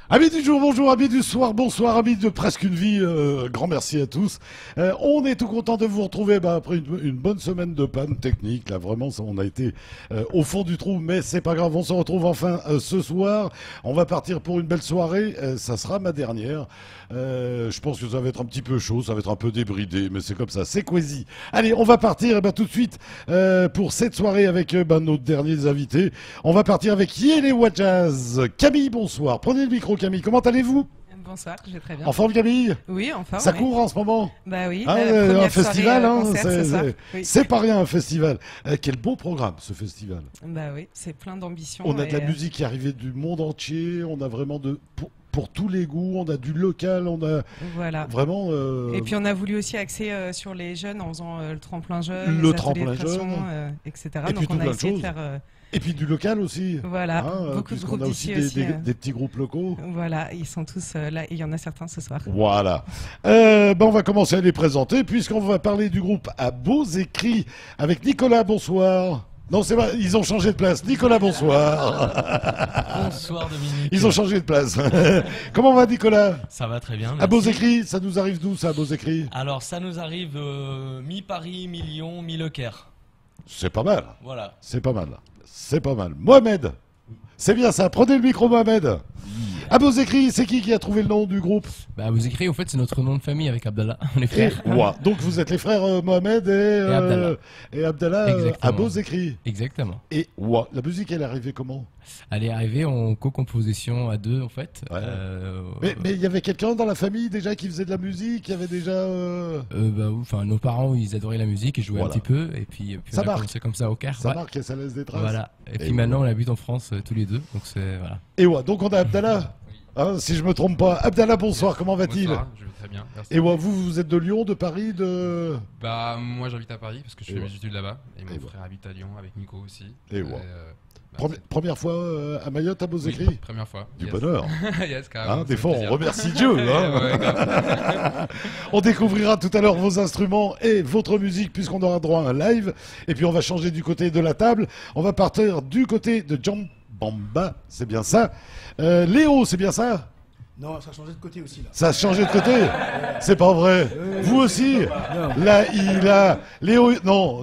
Amis du jour, bonjour, amis du soir, bonsoir, amis de presque une vie, grand merci à tous. On est tout content de vous retrouver après une bonne semaine de panne technique. Là, vraiment, on a été au fond du trou, mais c'est pas grave, on se retrouve enfin ce soir. On va partir pour une belle soirée, ça sera ma dernière. Je pense que ça va être un petit peu chaud, ça va être un peu débridé, mais c'est comme ça, c'est quasi. Allez, on va partir tout de suite pour cette soirée avec nos derniers invités. On va partir avec Yelewa Jazz. Camille, bonsoir, prenez le micro Camille, comment allez-vous? Bonsoir, je vais très bien. En forme Camille? Oui, en forme. Ça oui. court en ce moment? Bah oui, un festival, oui. c'est pas rien un festival. Quel beau programme ce festival. Bah oui, c'est plein d'ambition. On a de la musique qui est arrivée du monde entier, on a vraiment pour tous les goûts, on a du local, on a vraiment... Et puis on a voulu aussi axer sur les jeunes en faisant le tremplin jeune, le tremplin jeune, etc. Et donc puis on a essayé de faire... Et puis du local aussi. Voilà, beaucoup de groupes aussi d'ici des petits groupes locaux. Voilà, ils sont tous là, il y en a certains ce soir. Voilà. On va commencer à les présenter puisqu'on va parler du groupe À Beaux Écrits avec Nicolas, bonsoir. Non, c'est pas, ils ont changé de place. Nicolas, bonsoir. Bonsoir Dominique. Ils ont changé de place. Comment va Nicolas? Ça va très bien. À Beaux Écrits, ça nous arrive d'où ça, À Beaux Écrits? Alors ça nous arrive mi-Paris, mi-Lyon, mi-Leclerc. C'est pas mal. Voilà. C'est pas mal. C'est pas mal. Mohamed, c'est bien ça. Prenez le micro, Mohamed. À Beaux Écrits, c'est qui a trouvé le nom du groupe? À Beaux Écrits, en fait, c'est notre nom de famille avec Abdallah. On est frères. Donc vous êtes les frères Mohamed et Abdallah à Beaux Écrits. Exactement. Et la musique, elle est arrivée comment? Elle est arrivée en co-composition à deux, en fait. Ouais. Mais il y avait quelqu'un dans la famille déjà qui faisait de la musique? Il y avait déjà... nos parents, ils adoraient la musique et jouaient un petit peu. Et puis ça on a commencé comme ça au Caire. Ça marque et ça laisse des traces. Voilà. Et puis maintenant, on habite en France tous les deux. Donc c'est... Voilà. Et donc on a Abdallah. Si je me trompe pas. Abdallah, bonsoir, comment va-t-il? Bonsoir, je vais très bien, merci. Et vous êtes de Lyon, de Paris, de... Moi j'habite à Paris parce que je fais mes études là-bas. Et mon frère habite à Lyon avec Nico aussi. Première fois à Mayotte, à Beaux Écrits? Oui, première fois. Du bonheur. Yes, carrément. Des fois, on remercie Dieu. On découvrira tout à l'heure vos instruments et votre musique puisqu'on aura droit à un live. Et puis on va changer du côté de la table. On va partir du côté de John Bamba, c'est bien ça. Léo, c'est bien ça? Non, ça a changé de côté aussi. Là. Ça a changé de côté? C'est pas vrai. Vous aussi? Non. Là, il a... Léo, non.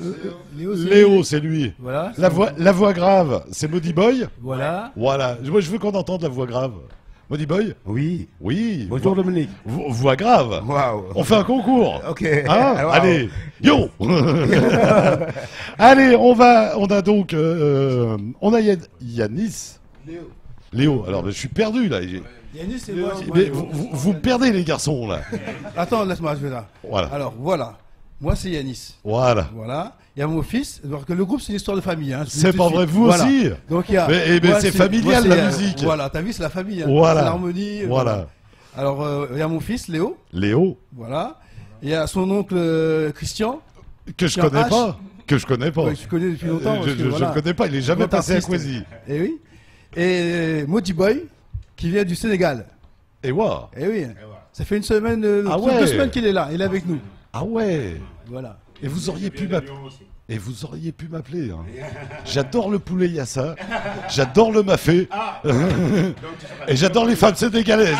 Léo, c'est lui. Voilà. La voix grave, c'est Modi Boy. Voilà. Voilà. Moi, je veux qu'on entende la voix grave. Modi Boy? Oui. Oui. Bonjour Dominique. Voix grave. Waouh. On fait un concours. Ok. Wow. Allez. Yo. Allez, on a donc... on a Yanis. Léo. Alors, je suis perdu, là. Yanis, c'est moi. Mais vous me perdez, les garçons, là. Attends, laisse-moi, je vais là. Voilà. Alors, voilà. Moi, c'est Yanis. Voilà. Voilà. Il y a mon fils. Donc, le groupe, c'est une histoire de famille. Hein. C'est pas vrai, vous aussi? Donc, il y a... Mais c'est familial, la musique. Voilà, t'as vu, c'est la famille. Hein. Voilà. C'est l'harmonie. Voilà. Alors, il y a mon fils, Léo. Léo. Voilà. Il y a son oncle Christian. Que je connais pas. Que je connais pas. Ouais, je connais depuis longtemps. Je le connais pas, il est jamais passé à Kwasi. Et oui. Et Modi Boy, qui vient du Sénégal. Et what? Et oui. Ça fait une semaine, 2 semaines qu'il est là. Il est avec nous. Ah ouais. Voilà. Et vous auriez pu m'appeler. Hein. J'adore le poulet yassa, j'adore le mafé, et j'adore les femmes sénégalaises.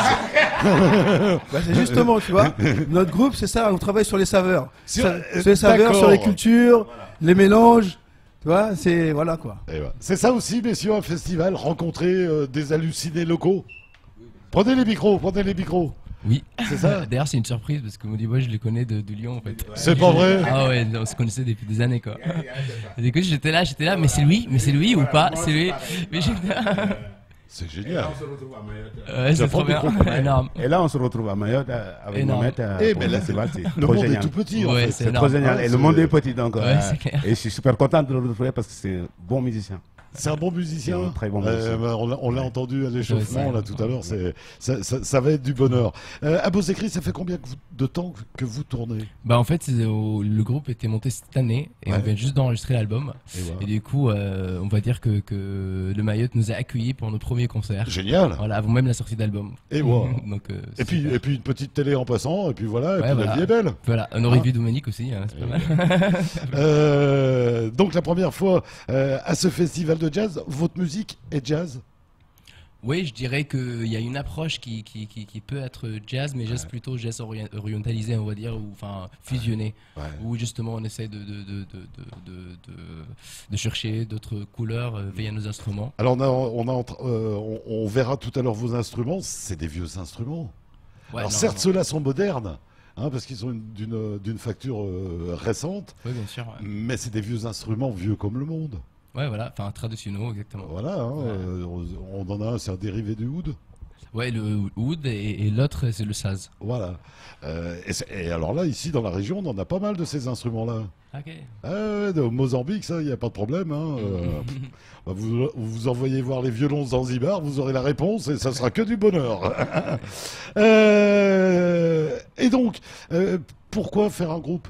C'est justement, tu vois, notre groupe, c'est ça, on travaille sur les saveurs. Sur les saveurs, D'accord. sur les cultures, les mélanges. Tu vois, c'est... Voilà, quoi. C'est ça aussi, messieurs, un festival, rencontrer des hallucinés locaux. Prenez les micros. Oui. C'est ça. D'ailleurs, c'est une surprise parce que Modi Boy, je le connais de Lyon, en fait. C'est pas vrai? Ah ouais, on se connaissait depuis des années, quoi. Et du coup, j'étais là, mais c'est lui ou pas? C'est lui. Mais c'est génial. C'est trop bien. Énorme. Et là, on se retrouve à Mayotte avec Mohamed pour le festival. Le monde est tout petit, en fait. C'est trop génial. Et le monde est petit, donc. Et je suis super content de le retrouver parce que c'est un bon musicien. C'est un bon musicien. Un très bon musicien. On l'a entendu à l'échauffement là tout à l'heure. Ça va être du bonheur. À Beaux Écrits, ça fait combien de temps que vous tournez? En fait, le groupe était monté cette année et on vient juste d'enregistrer l'album. Et du coup, on va dire que le Mayotte nous a accueillis pour nos premiers concerts. Génial. Voilà, avant même la sortie d'album. Et voilà. Donc, et puis une petite télé en passant. Et puis voilà. Et puis la vie est belle. Voilà. On aurait vu Dominique aussi. Hein, c'est pas mal. Donc la première fois à ce festival de jazz, votre musique est jazz? Oui, je dirais qu'il y a une approche qui peut être jazz, mais jazz plutôt jazz orientalisé, on va dire, ou enfin fusionné, où justement on essaie de chercher d'autres couleurs via nos instruments. Alors on verra tout à l'heure vos instruments, c'est des vieux instruments. Ouais, alors certes, ceux-là sont modernes. Parce qu'ils sont d'une facture récente, bien sûr, mais c'est des vieux instruments, vieux comme le monde. Ouais, voilà, enfin traditionnels, exactement. Voilà, on en a un, c'est un dérivé du oud. Ouais, le oud et l'autre c'est le saz. Voilà. Et alors là, ici dans la région, on en a pas mal de ces instruments-là. Ok. Au Mozambique, ça, il n'y a pas de problème. Vous envoyez voir les violons Zanzibar, vous aurez la réponse et ça sera que du bonheur. Et donc, pourquoi faire un groupe ?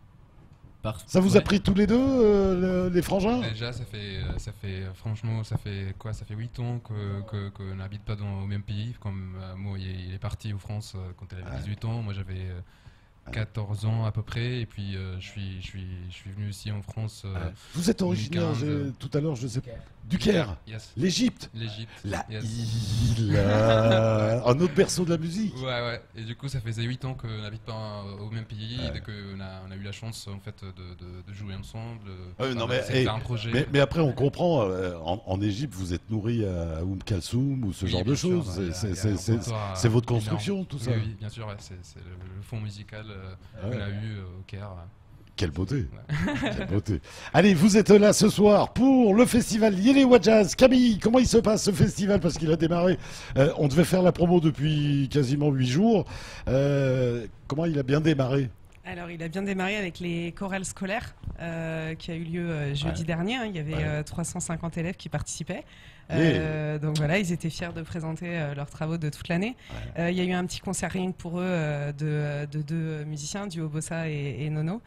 Ça vous a pris tous les deux, les frangins ? Déjà, ça fait franchement, ça fait 8 ans qu'on n'habite pas au même pays. Comme moi, il est parti en France quand il avait 18 ans. Moi, j'avais 14 ans à peu près. Et puis, je suis venu ici en France. Vous êtes originaire, tout à l'heure, je sais pas. Du Caire, l'Égypte. La île, un autre berceau de la musique. Ouais. Et du coup, ça faisait 8 ans qu'on n'habite pas au même pays, et qu'on a eu la chance en fait de jouer ensemble. C'était un projet. Mais après, on comprend. En Égypte, vous êtes nourri à Kalsoum ou ce genre de choses. C'est votre construction, tout ça. Oui, bien sûr. C'est le fond musical qu'on a eu au Caire. Quelle beauté. Quelle beauté. Allez, vous êtes là ce soir pour le festival Yelewa Jazz. Camille, comment il se passe ce festival? Parce qu'il a démarré, on devait faire la promo depuis quasiment 8 jours. Comment il a bien démarré? Alors, il a bien démarré avec les chorales scolaires qui a eu lieu jeudi dernier. Il y avait 350 élèves qui participaient. Donc voilà, ils étaient fiers de présenter leurs travaux de toute l'année. Il y a eu un petit concert rien que pour eux de 2 musiciens, Duo Bossa et Nono.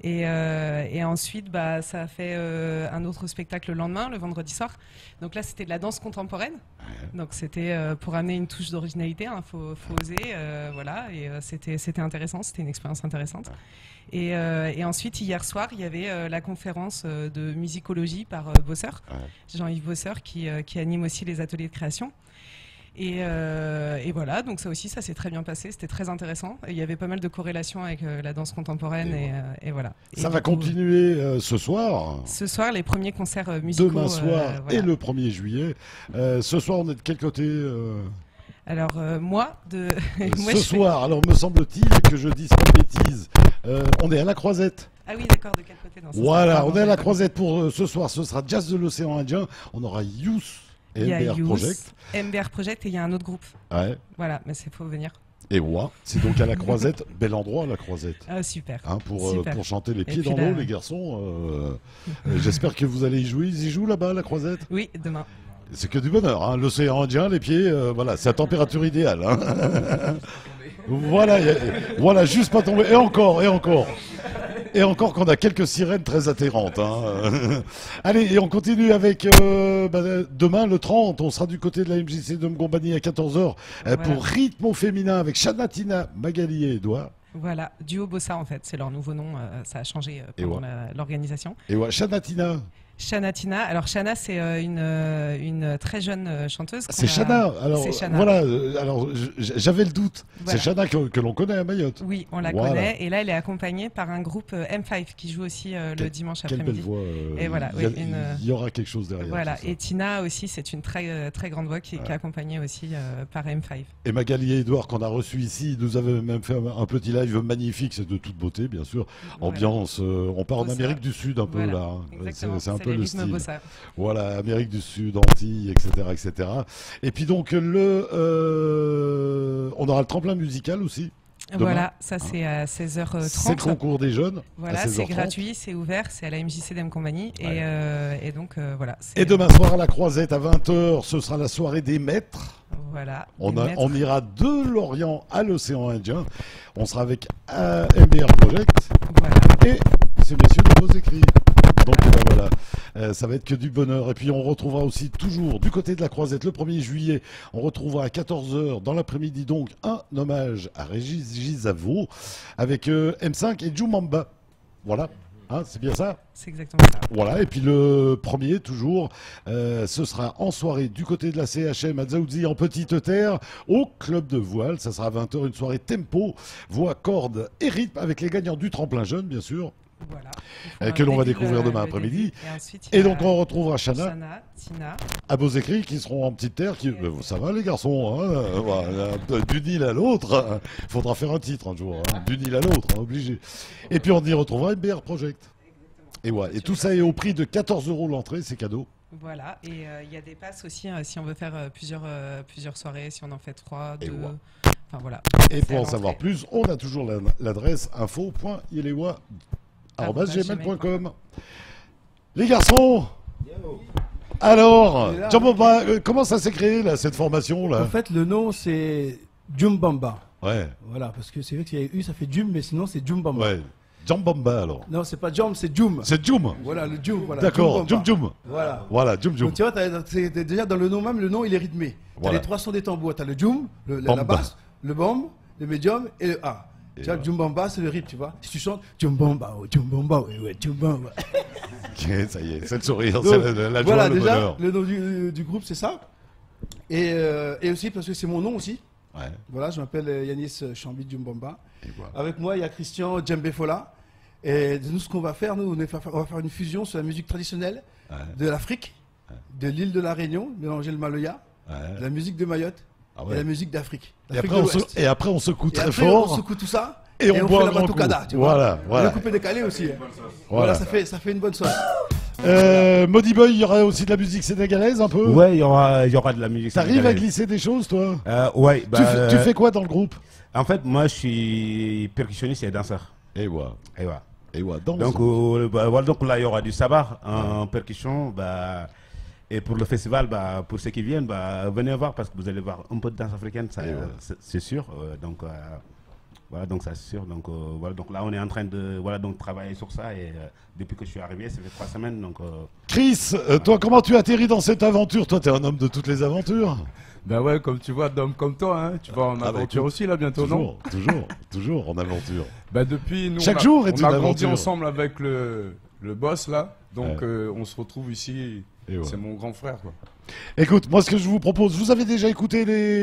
Et ensuite, ça a fait un autre spectacle le lendemain, le vendredi soir. Donc là, c'était de la danse contemporaine. Donc c'était pour amener une touche d'originalité. Faut oser, voilà. Et c'était intéressant. C'était une expérience intéressante. Et ensuite, hier soir, il y avait la conférence de musicologie par Bosseur, Jean-Yves Bosseur, qui anime aussi les ateliers de création. Et voilà, donc ça aussi, ça s'est très bien passé, c'était très intéressant. Et il y avait pas mal de corrélations avec la danse contemporaine et voilà. Ça va continuer ce soir. Ce soir, les premiers concerts musicaux. Demain soir et le 1er juillet. Ce soir, on est de quel côté Alors moi, ce soir, alors me semble-t-il que je dise pas de bêtises, on est à la Croisette. Ah oui, d'accord, de quel côté dans Voilà, on est à la Croisette pour ce soir, ce sera Jazz de l'Océan Indien, on aura Youth. Il y a MBR Project et il y a un autre groupe. Voilà, mais c'est faut venir. Et c'est donc à la Croisette, bel endroit la Croisette. Ah, super. Pour chanter les pieds dans l'eau, les garçons. J'espère que vous allez y jouer. Ils y jouent là-bas à la Croisette? Oui, demain. C'est que du bonheur, l'océan Indien, les pieds, voilà, c'est la température idéale. Voilà, juste pas tomber. Et encore. Et encore qu'on a quelques sirènes très atterrantes. Allez, et on continue avec demain, le 30, on sera du côté de la MJC de Mgombani à 14h pour Rythme au féminin avec Shanatina, Magali et Edouard. Voilà, Duo Bossa en fait, c'est leur nouveau nom, ça a changé pendant l'organisation. Et Shanatina. Shanatina. Alors Shana, c'est une très jeune chanteuse. C'est Shana. Alors voilà. Alors j'avais le doute. Voilà. C'est Shana que l'on connaît à Mayotte. Oui, on la connaît. Et là, elle est accompagnée par un groupe M5 qui joue aussi le dimanche après-midi. Quelle belle voix. Et voilà. Il y aura quelque chose derrière. Voilà. Et Tina aussi, c'est une très très grande voix qui est accompagnée aussi par M5. Et Magali et Edouard qu'on a reçu ici, nous avaient même fait un petit live magnifique, c'est de toute beauté, bien sûr. Ambiance. On part en Amérique du Sud un peu là. C'est un peu le style. Voilà, Amérique du Sud, Antilles, etc. Et puis donc on aura le tremplin musical aussi. Demain. Voilà, ça c'est à 16h30. C'est le concours des jeunes. Voilà, c'est gratuit, c'est ouvert, c'est à la MJC d'M-Compagnie. Et donc voilà. Et demain soir à la Croisette à 20h, ce sera la soirée des maîtres. Voilà. On ira de l'Orient à l'océan Indien. On sera avec MBR Project. Voilà. Et ces messieurs de vos écrits. Donc voilà, ça va être que du bonheur. Et puis on retrouvera aussi toujours du côté de la Croisette le 1er juillet. On retrouvera à 14h dans l'après-midi donc un hommage à Régis Gisavo avec M5 et Jumamba. Voilà. Hein, c'est bien ça? C'est exactement ça. Voilà, et puis le premier, toujours, ce sera en soirée du côté de la CHM à Dzaoudzi en Petite Terre, au Club de Voile. Ça sera à 20h, une soirée tempo, voix, cordes et rythme, avec les gagnants du tremplin jeune, bien sûr. Voilà. Que l'on va découvrir demain après-midi. Et donc on retrouvera Chana, Tina, à Beaux-Écrits, qui seront en petite terre. Ça va les garçons, hein, voilà, du Nil à l'autre. Il faudra faire un titre un jour, hein, du Nil à l'autre, hein, obligé. Et puis on y retrouvera MBR Project. Et, ouais, et tout ça est au prix de 14 € l'entrée, c'est cadeau. Voilà, et il y a des passes aussi si on veut faire plusieurs soirées, si on en fait 3, 2. Enfin, voilà. Et pour en savoir plus, on a toujours l'adresse info.yelewa@gmail.com. Les garçons, alors, Djumbamba, comment ça s'est créé là, cette formation là? En fait, le nom c'est Djumbamba. Ouais. Voilà, parce que c'est vrai qu'il y a eu, ça fait Djum, mais sinon c'est Djumbamba. Ouais. Djumbamba alors. Non, c'est pas Djum, c'est Djum. C'est Djum. Voilà, le Djum. Voilà, d'accord, Djum. Voilà. Voilà, Djum. Donc tu vois, déjà dans le nom même, le nom il est rythmé. T'as les 3 sons des tambours. T'as le Djum, la basse, le Bam, le médium et le A. Tu vois, Djumbamba, c'est le rythme, tu vois. Si tu chantes Djumbamba, Djumbamba, ouais, Djumbamba. Ça y est, c'est le sourire, c'est la joie, voilà, le déjà, bonheur. le nom du groupe, c'est ça. Et aussi parce que c'est mon nom aussi. Ouais. Voilà, je m'appelle Yanis Chambi Djumbamba. Voilà. Avec moi, il y a Christian Djembe Fola. Et nous, ce qu'on va faire, on va faire une fusion sur la musique traditionnelle de l'Afrique, de l'île de la Réunion, mélanger le maloya, la musique de Mayotte et la musique d'Afrique. Et après, on secoue très fort. On secoue tout ça. Et on boit fait la batucada, tu vois. Voilà. Et le coupé décalé aussi. Voilà, ça fait une bonne sauce. Modi Boy, il y aura aussi de la musique sénégalaise un peu? Ouais, il y aura de la musique sénégalaise. T'arrives à glisser des choses, toi? Ouais. Tu fais quoi dans le groupe? En fait, moi, je suis percussionniste et danseur. Et voilà. Donc là, il y aura du sabar en percussion. Et pour le festival, pour ceux qui viennent, venez voir parce que vous allez voir un peu de danse africaine, c'est sûr. Voilà, donc ça c'est sûr. Donc là, on est en train de travailler sur ça. Et depuis que je suis arrivé, ça fait 3 semaines. Donc, Chris, toi, comment tu atterris dans cette aventure? Toi, t'es un homme de toutes les aventures. Ben ouais, comme tu vois, d'homme comme toi, hein, tu vas en aventure aussi là bientôt, non? Toujours en aventure. Ben depuis, nous, chaque jour est une on a aventure. grandi ensemble avec le boss là, donc on se retrouve ici. C'est mon grand frère, quoi. Écoute, moi, ce que je vous propose, vous avez déjà écouté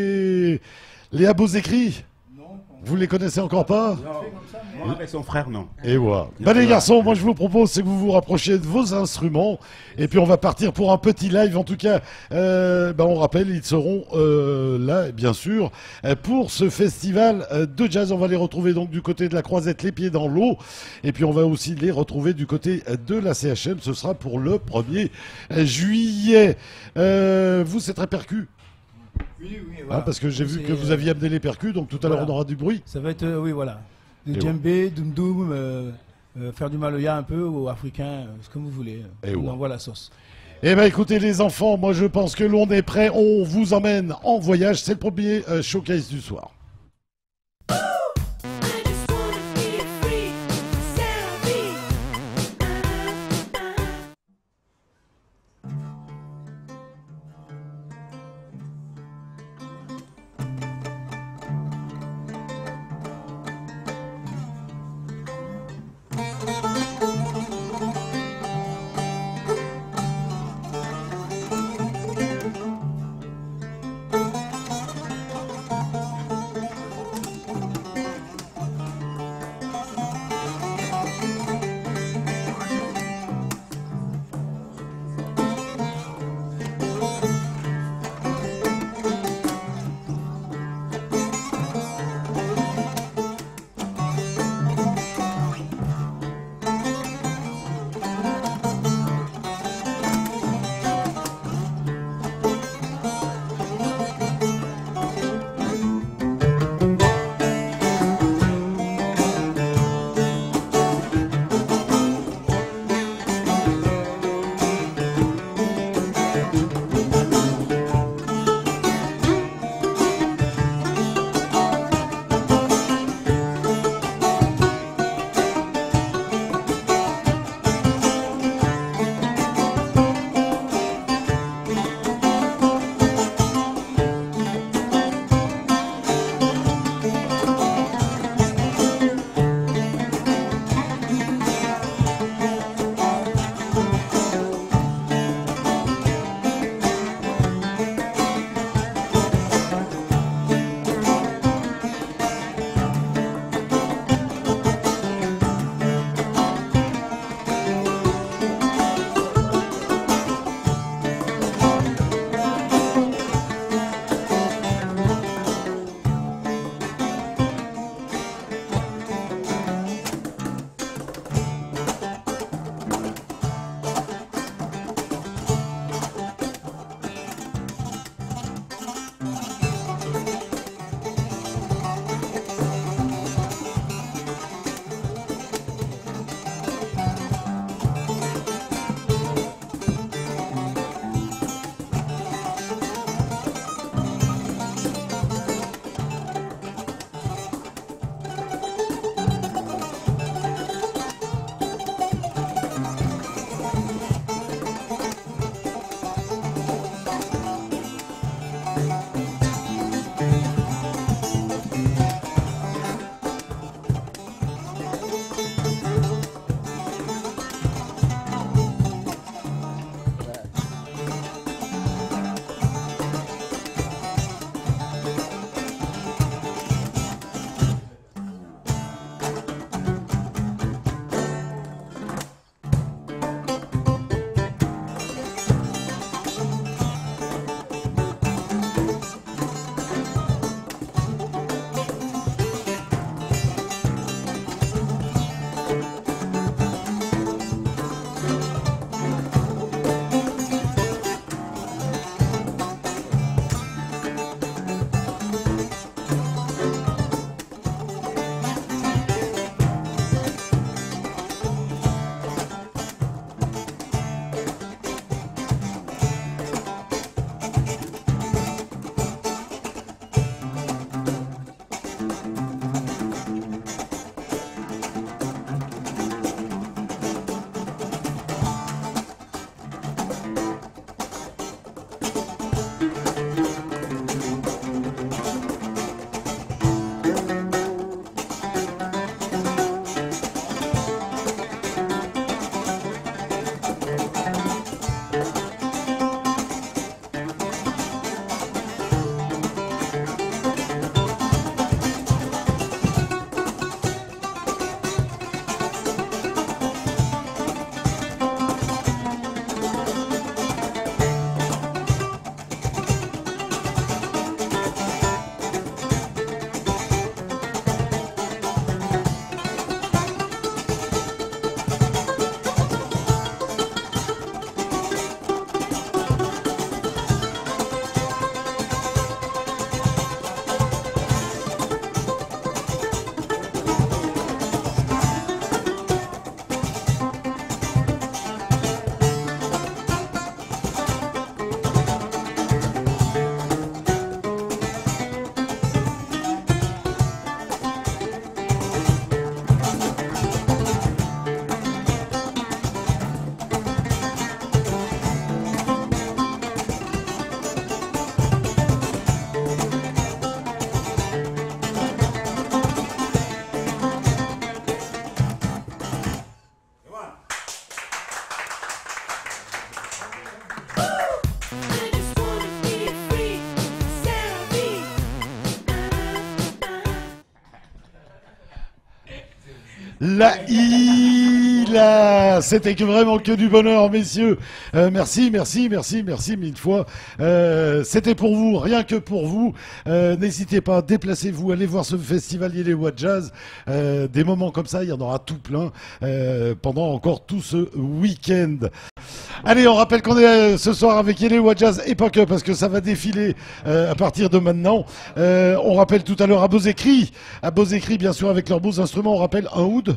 les beaux écrits? Vous les connaissez encore pas? Non, avec son frère, non. Et voilà. Les garçons, moi je vous propose, c'est que vous vous rapprochiez de vos instruments. Et puis on va partir pour un petit live. En tout cas, on rappelle, ils seront là, bien sûr, pour ce festival de jazz. On va les retrouver donc du côté de la Croisette, les pieds dans l'eau. Et puis on va aussi les retrouver du côté de la CHM. Ce sera pour le 1er juillet. Vous, c'est très percu. Oui, voilà. Parce que j'ai vu que vous aviez amené les percus, donc tout à l'heure on aura du bruit. Ça va être, du djembé, doum faire du maloya un peu, ou africain, ce que vous voulez. On envoie la sauce. Eh bien écoutez les enfants, moi je pense que l'on est prêt, on vous emmène en voyage, c'est le premier showcase du soir. La Ila, c'était vraiment que du bonheur, messieurs. Merci mille fois. C'était pour vous, rien que pour vous. N'hésitez pas, déplacez-vous, allez voir ce festival Yéléwa Jazz. Des moments comme ça, il y en aura tout plein pendant encore tout ce week-end. Allez, on rappelle qu'on est ce soir avec Yéléwa Jazz et pas que, parce que ça va défiler à partir de maintenant. On rappelle tout à l'heure à Bozekri, bien sûr, avec leurs beaux instruments. On rappelle un oud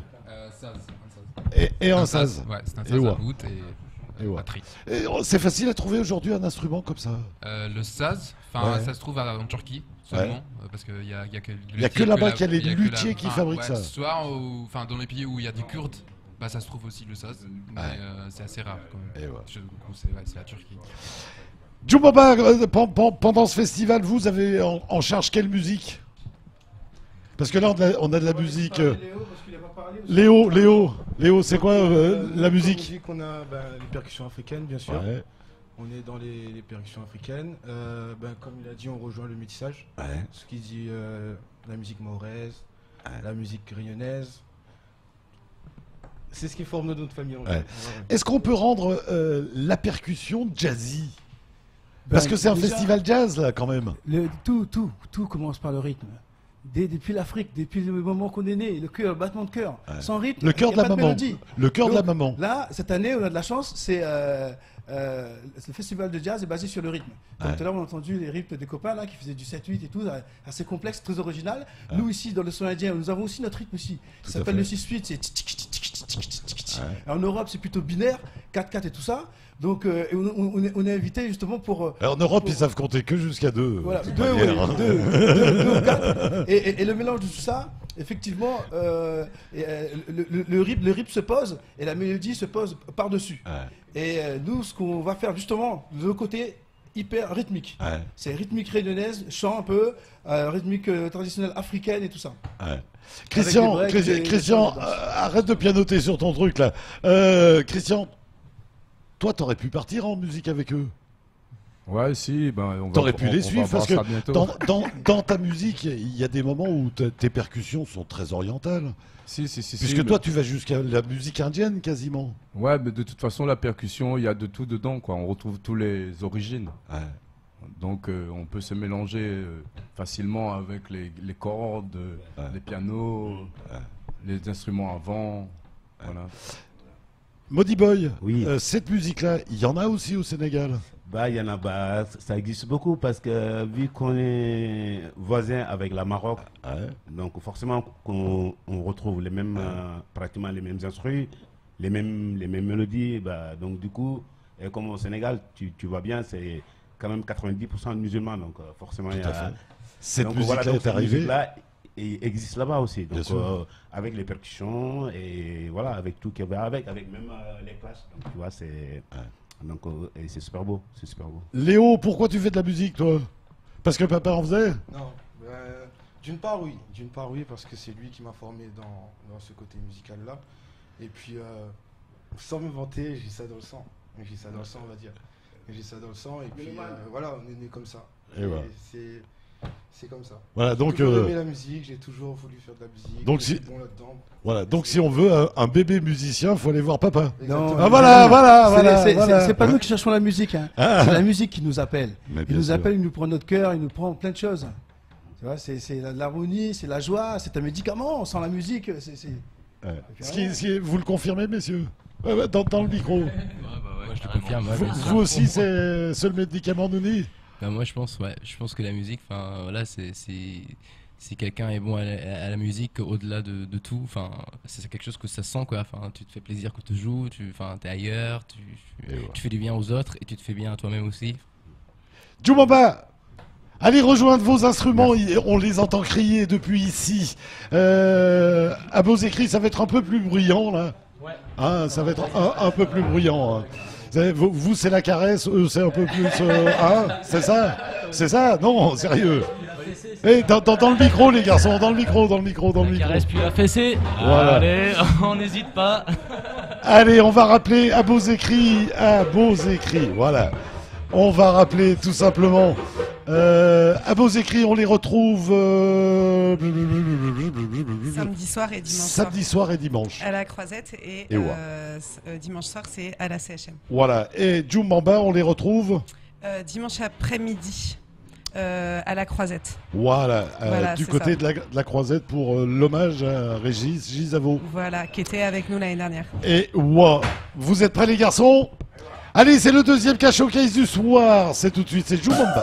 et un saz. Ouais, c'est un saz à oud et batterie. C'est facile à trouver aujourd'hui un instrument comme ça. Le saz, ça se trouve en Turquie seulement, parce qu'il y a que. Il y a que là-bas qu'il y a les luthiers qui fabriquent ça. Soit dans les pays où il y a des Kurdes. Bah, ça se trouve aussi le saz, mais c'est assez rare quand même. C'est la Turquie. Djoubaba, pendant ce festival, vous avez en charge quelle musique? Parce que là, on a de la musique. Léo, c'est quoi la musique? On a les percussions africaines, bien sûr. Ouais. On est dans les percussions africaines. Comme il a dit, on rejoint le métissage. Ouais. Ce qui dit la musique mahoraise, la musique réunionnaise. C'est ce qui forme notre famille. Ouais. Est-ce qu'on peut rendre la percussion jazzy? Parce que c'est un festival jazz, là, quand même. Tout commence par le rythme. Depuis l'Afrique, depuis le moment qu'on est né, le cœur, le battement de cœur. Ouais. Sans rythme, le cœur de la maman. Le cœur de la maman. Là, cette année, on a de la chance, c'est le festival de jazz est basé sur le rythme. Donc tout à l'heure, on a entendu les rythmes des copains là qui faisaient du 7-8 et tout, assez complexe, très original. Nous ici, dans le son indien, nous avons aussi notre rythme aussi. Ça s'appelle le 6-8, c'est en Europe, c'est plutôt binaire, 4-4 et tout ça. Donc on est invité justement pour... en Europe, ils savent compter que jusqu'à 2. Voilà, 2 ou 4. Et le mélange de tout ça, effectivement, le rythme se pose et la mélodie se pose par-dessus. Et nous, ce qu'on va faire justement, de l'autre côté, hyper rythmique. C'est rythmique réunionnaise, chant un peu, rythmique traditionnelle africaine et tout ça. Christian, arrête de pianoter sur ton truc là. Christian, toi, t'aurais pu partir en musique avec eux. Ouais, si. T'aurais pu les suivre parce que dans ta musique, il y a des moments où tes percussions sont très orientales. Si. Puisque toi, tu vas jusqu'à la musique indienne quasiment. Ouais, mais de toute façon, la percussion, il y a de tout dedans, quoi. On retrouve tous les origines. Ouais. Donc, on peut se mélanger facilement avec les cordes, les pianos, les instruments avant. Voilà. Modiboy, oui. Cette musique-là, il y en a aussi au Sénégal? Il y en a, ça existe beaucoup parce que vu qu'on est voisin avec la Maroc, donc forcément on retrouve les mêmes, pratiquement les mêmes instruments, les mêmes mélodies. Donc du coup, et comme au Sénégal, tu vois bien, c'est quand même 90% de musulmans, donc forcément il y a... Cette musique-là est arrivée et existe là-bas aussi, donc avec les percussions et voilà, avec tout qui va avec même les classes, donc tu vois, c'est donc c'est super beau, Léo, pourquoi tu fais de la musique toi? Parce que papa en faisait? Non, d'une part oui, parce que c'est lui qui m'a formé dans ce côté musical là, et puis sans me vanter, j'ai ça dans le sang, on va dire, j'ai ça dans le sang, et puis voilà, on est né comme ça, et voilà. C'est comme ça. Voilà, donc j'ai toujours aimé la musique, j'ai toujours voulu faire de la musique. Donc si bon là-dedans. Voilà, donc si on veut un bébé musicien, faut aller voir papa. Non, voilà. C'est pas nous qui cherchons la musique, hein. C'est la musique qui nous appelle. Il nous appelle, il nous prend notre cœur, il nous prend plein de choses. Tu vois, c'est l'harmonie, c'est la joie, c'est un médicament. Sans la musique, vous le confirmez, messieurs? Dans le micro. Ouais, je te confirme. Vous aussi, c'est le médicament Nouni? Moi je pense que la musique, voilà, si quelqu'un est bon à la musique, au-delà de tout, c'est quelque chose que ça sent, quoi. Tu te fais plaisir quand tu joues, t'es ailleurs, tu fais du bien aux autres et tu te fais bien à toi-même aussi. Djoubaba, allez rejoindre vos instruments, on les entend crier depuis ici. À Bozekri, ça va être un peu plus bruyant là. Ouais. Ça va être un peu plus bruyant. Vous, c'est la caresse, eux, c'est un peu plus... c'est ça? C'est ça? Non, sérieux. Et dans le micro, les garçons, dans le micro. La caresse puis la fessée. Voilà. Allez, on n'hésite pas. Allez, on va rappeler à Bozekri, voilà. On va rappeler tout simplement À vos écrits, on les retrouve samedi soir et dimanche samedi soir et dimanche. à la Croisette et dimanche soir c'est à la CHM. Voilà. Et Djumbamba, on les retrouve dimanche après-midi à la Croisette. Voilà, Voilà, du c'est côté ça. de la Croisette pour l'hommage à Régis Gisavo. Voilà, qui était avec nous l'année dernière. Et wow. Vous êtes prêts les garçons? Allez, c'est le deuxième showcase du soir. C'est tout de suite, c'est Djumbamba.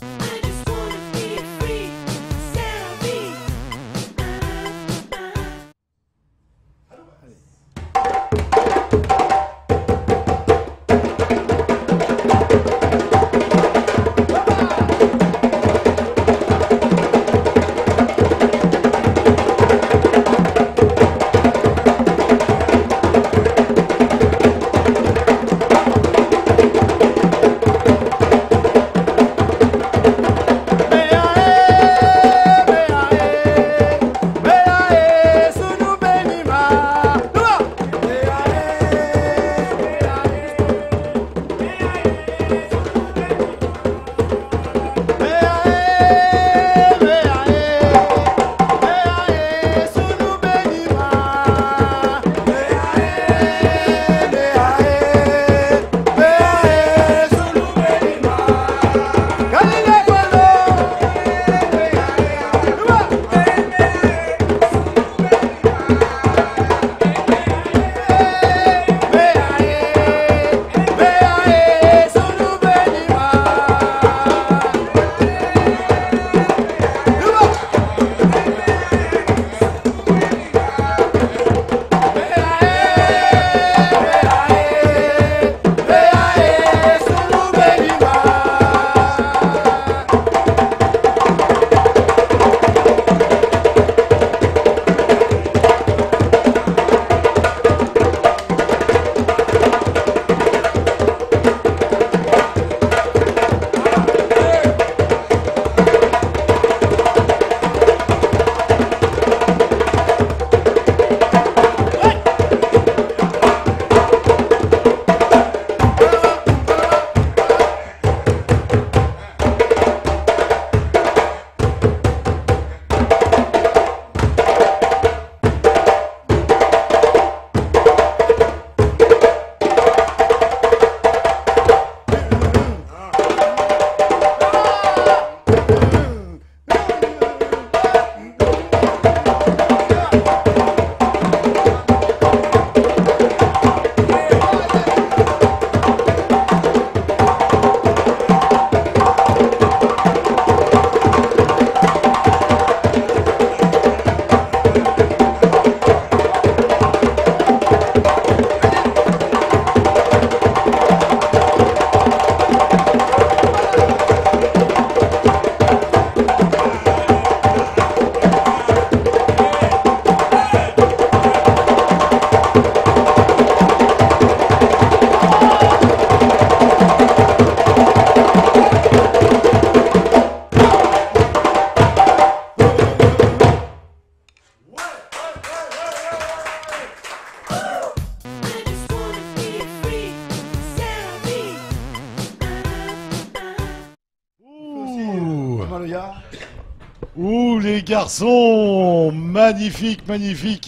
Ouh, les garçons, magnifique, magnifique,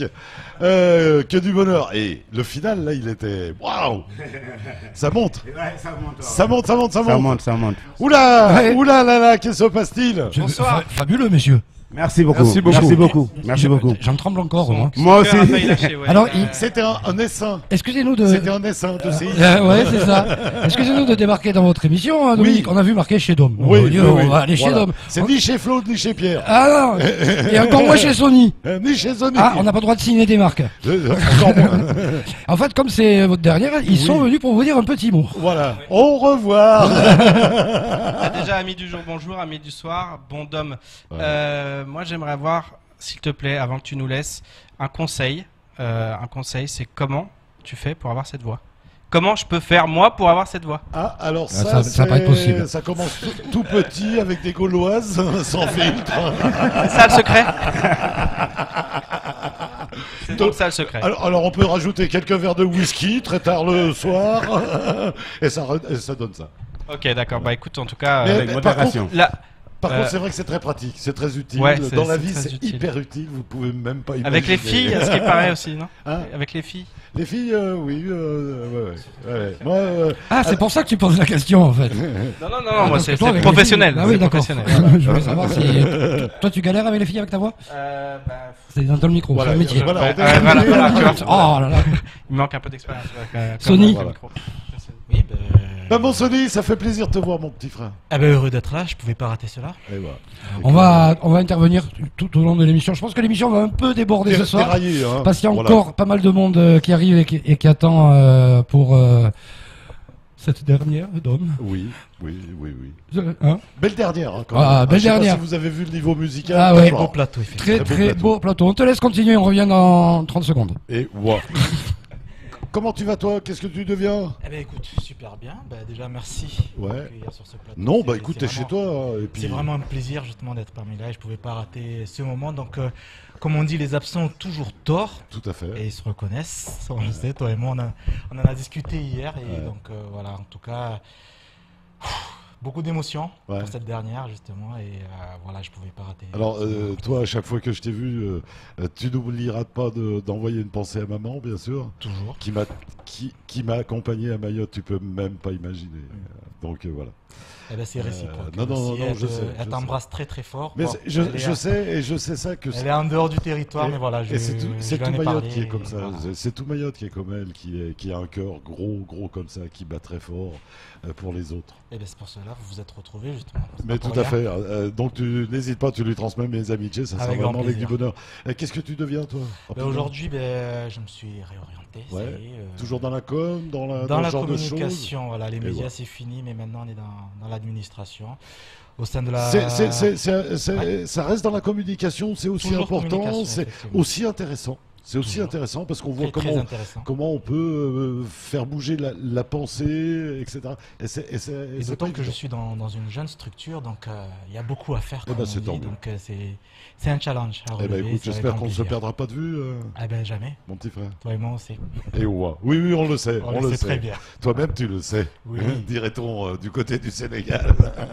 que du bonheur. Et le final, là, il était, waouh, ça monte, ça monte, ça monte, ça monte, Ça monte, ça monte. Oula, Ouais. oula, là, là, qu'est-ce qui se passe-t-il? Bonsoir. Fabuleux, messieurs. Merci beaucoup. Merci beaucoup. Merci beaucoup. Merci beaucoup. J'en tremble encore, moi. Moi aussi. Alors, C'était un essaim. excusez-nous de. C'était un essaim de séisme. Ouais, c'est ça. Excusez-nous de débarquer dans votre émission, hein, Dominique. Oui. On a vu marquer chez Dom. Oui, On dit, oui, on oui. va aller chez Voilà. Dom. C'est ni chez Flo, ni chez Pierre. Ah non. Et encore moins chez Sony. Ni chez Sony. Ah, on n'a pas le droit de signer des marques. Encore moins. En fait, comme c'est votre dernière, ils sont venus pour vous dire un petit mot. Voilà. Au revoir. Ah, déjà, amis du jour, bonjour, amis du soir, bon Dom. Moi, j'aimerais avoir, s'il te plaît, avant que tu nous laisses, un conseil. Un conseil, c'est comment tu fais pour avoir cette voix? Comment je peux faire, moi, pour avoir cette voix? Ah, alors ça va pas être possible. Ça commence tout petit avec des Gauloises, sans filtre. C'est ça le secret? C'est donc ça le secret. Alors on peut rajouter quelques verres de whisky très tard le soir et ça donne ça. Ok, d'accord. Bah écoute, en tout cas, avec modération. Par contre, c'est vrai que c'est très pratique, c'est très utile. Ouais, dans la vie, c'est hyper utile. Vous pouvez même pas imaginer. Avec les filles, ce qui paraît aussi, non? Avec les filles. Les filles, oui. Moi, c'est pour ça que tu poses la question en fait. Non, moi c'est professionnel. Ah oui, d'accord. Je voulais savoir si toi tu galères avec les filles avec ta voix. C'est dans le micro, c'est un métier. Voilà, tu vois. Oh là là. Il manque un peu d'expérience. Sony. Oui, bon Sony, ça fait plaisir de te voir, mon petit frère. Heureux d'être là, je pouvais pas rater cela. On va intervenir tout au long de l'émission. Je pense que l'émission va un peu déborder ce soir. Parce qu'il y a encore pas mal de monde qui arrive et qui attend pour cette dernière, Dom. Oui. Hein, belle dernière. Quand même. Belle je sais dernière. Pas si vous avez vu le niveau musical. Très beau plateau, effectivement. Très beau plateau. On te laisse continuer, on revient dans 30 secondes. Et voilà. Comment tu vas toi? Qu'est-ce que tu deviens? Écoute, super bien. Déjà merci. Sur ce plateau. Non, écoute, t'es chez toi. Et puis... C'est vraiment un plaisir justement d'être parmi là. Je pouvais pas rater ce moment. Donc, comme on dit, les absents ont toujours tort. Tout à fait. Et ils se reconnaissent. On le sait, toi et moi, on en a discuté hier. Et donc voilà, en tout cas, beaucoup d'émotions pour cette dernière justement. Et voilà, je pouvais pas rater. Alors, toi, à chaque fois que je t'ai vu, tu n'oublieras pas d'envoyer une pensée à maman, bien sûr. Toujours. Qui m'a accompagné à Mayotte, tu peux même pas imaginer. Donc voilà. C'est réciproque. Non, je sais. Elle t'embrasse très très fort. Mais je sais ça que. Elle est en dehors du territoire, mais voilà. C'est tout Mayotte qui est comme ça. Voilà. C'est tout Mayotte qui est comme elle, qui a un cœur gros comme ça, qui bat très fort pour les autres. C'est pour cela que vous vous êtes retrouvés justement. Mais tout à fait. Donc tu n'hésites pas, tu lui transmets mes amitiés, ça sera vraiment avec du bonheur. Qu'est-ce que tu deviens toi? Aujourd'hui, je me suis réorienté. Toujours dans la com, dans la genre communication. De voilà, les médias c'est fini, mais maintenant on est dans l'administration. Au sein de la. Ça reste dans la communication, c'est aussi important, c'est aussi intéressant. C'est aussi intéressant parce qu'on voit comment on peut faire bouger la pensée, etc. Et d'autant que je suis dans une jeune structure, donc il y a beaucoup à faire. Donc c'est un challenge à relever. Écoute, j'espère qu'on ne se perdra pas de vue. Jamais. Mon petit frère. Toi et moi aussi. Et oui, on le sait. On le sait très bien. Toi-même, tu le sais. Oui. Dirait-on du côté du Sénégal.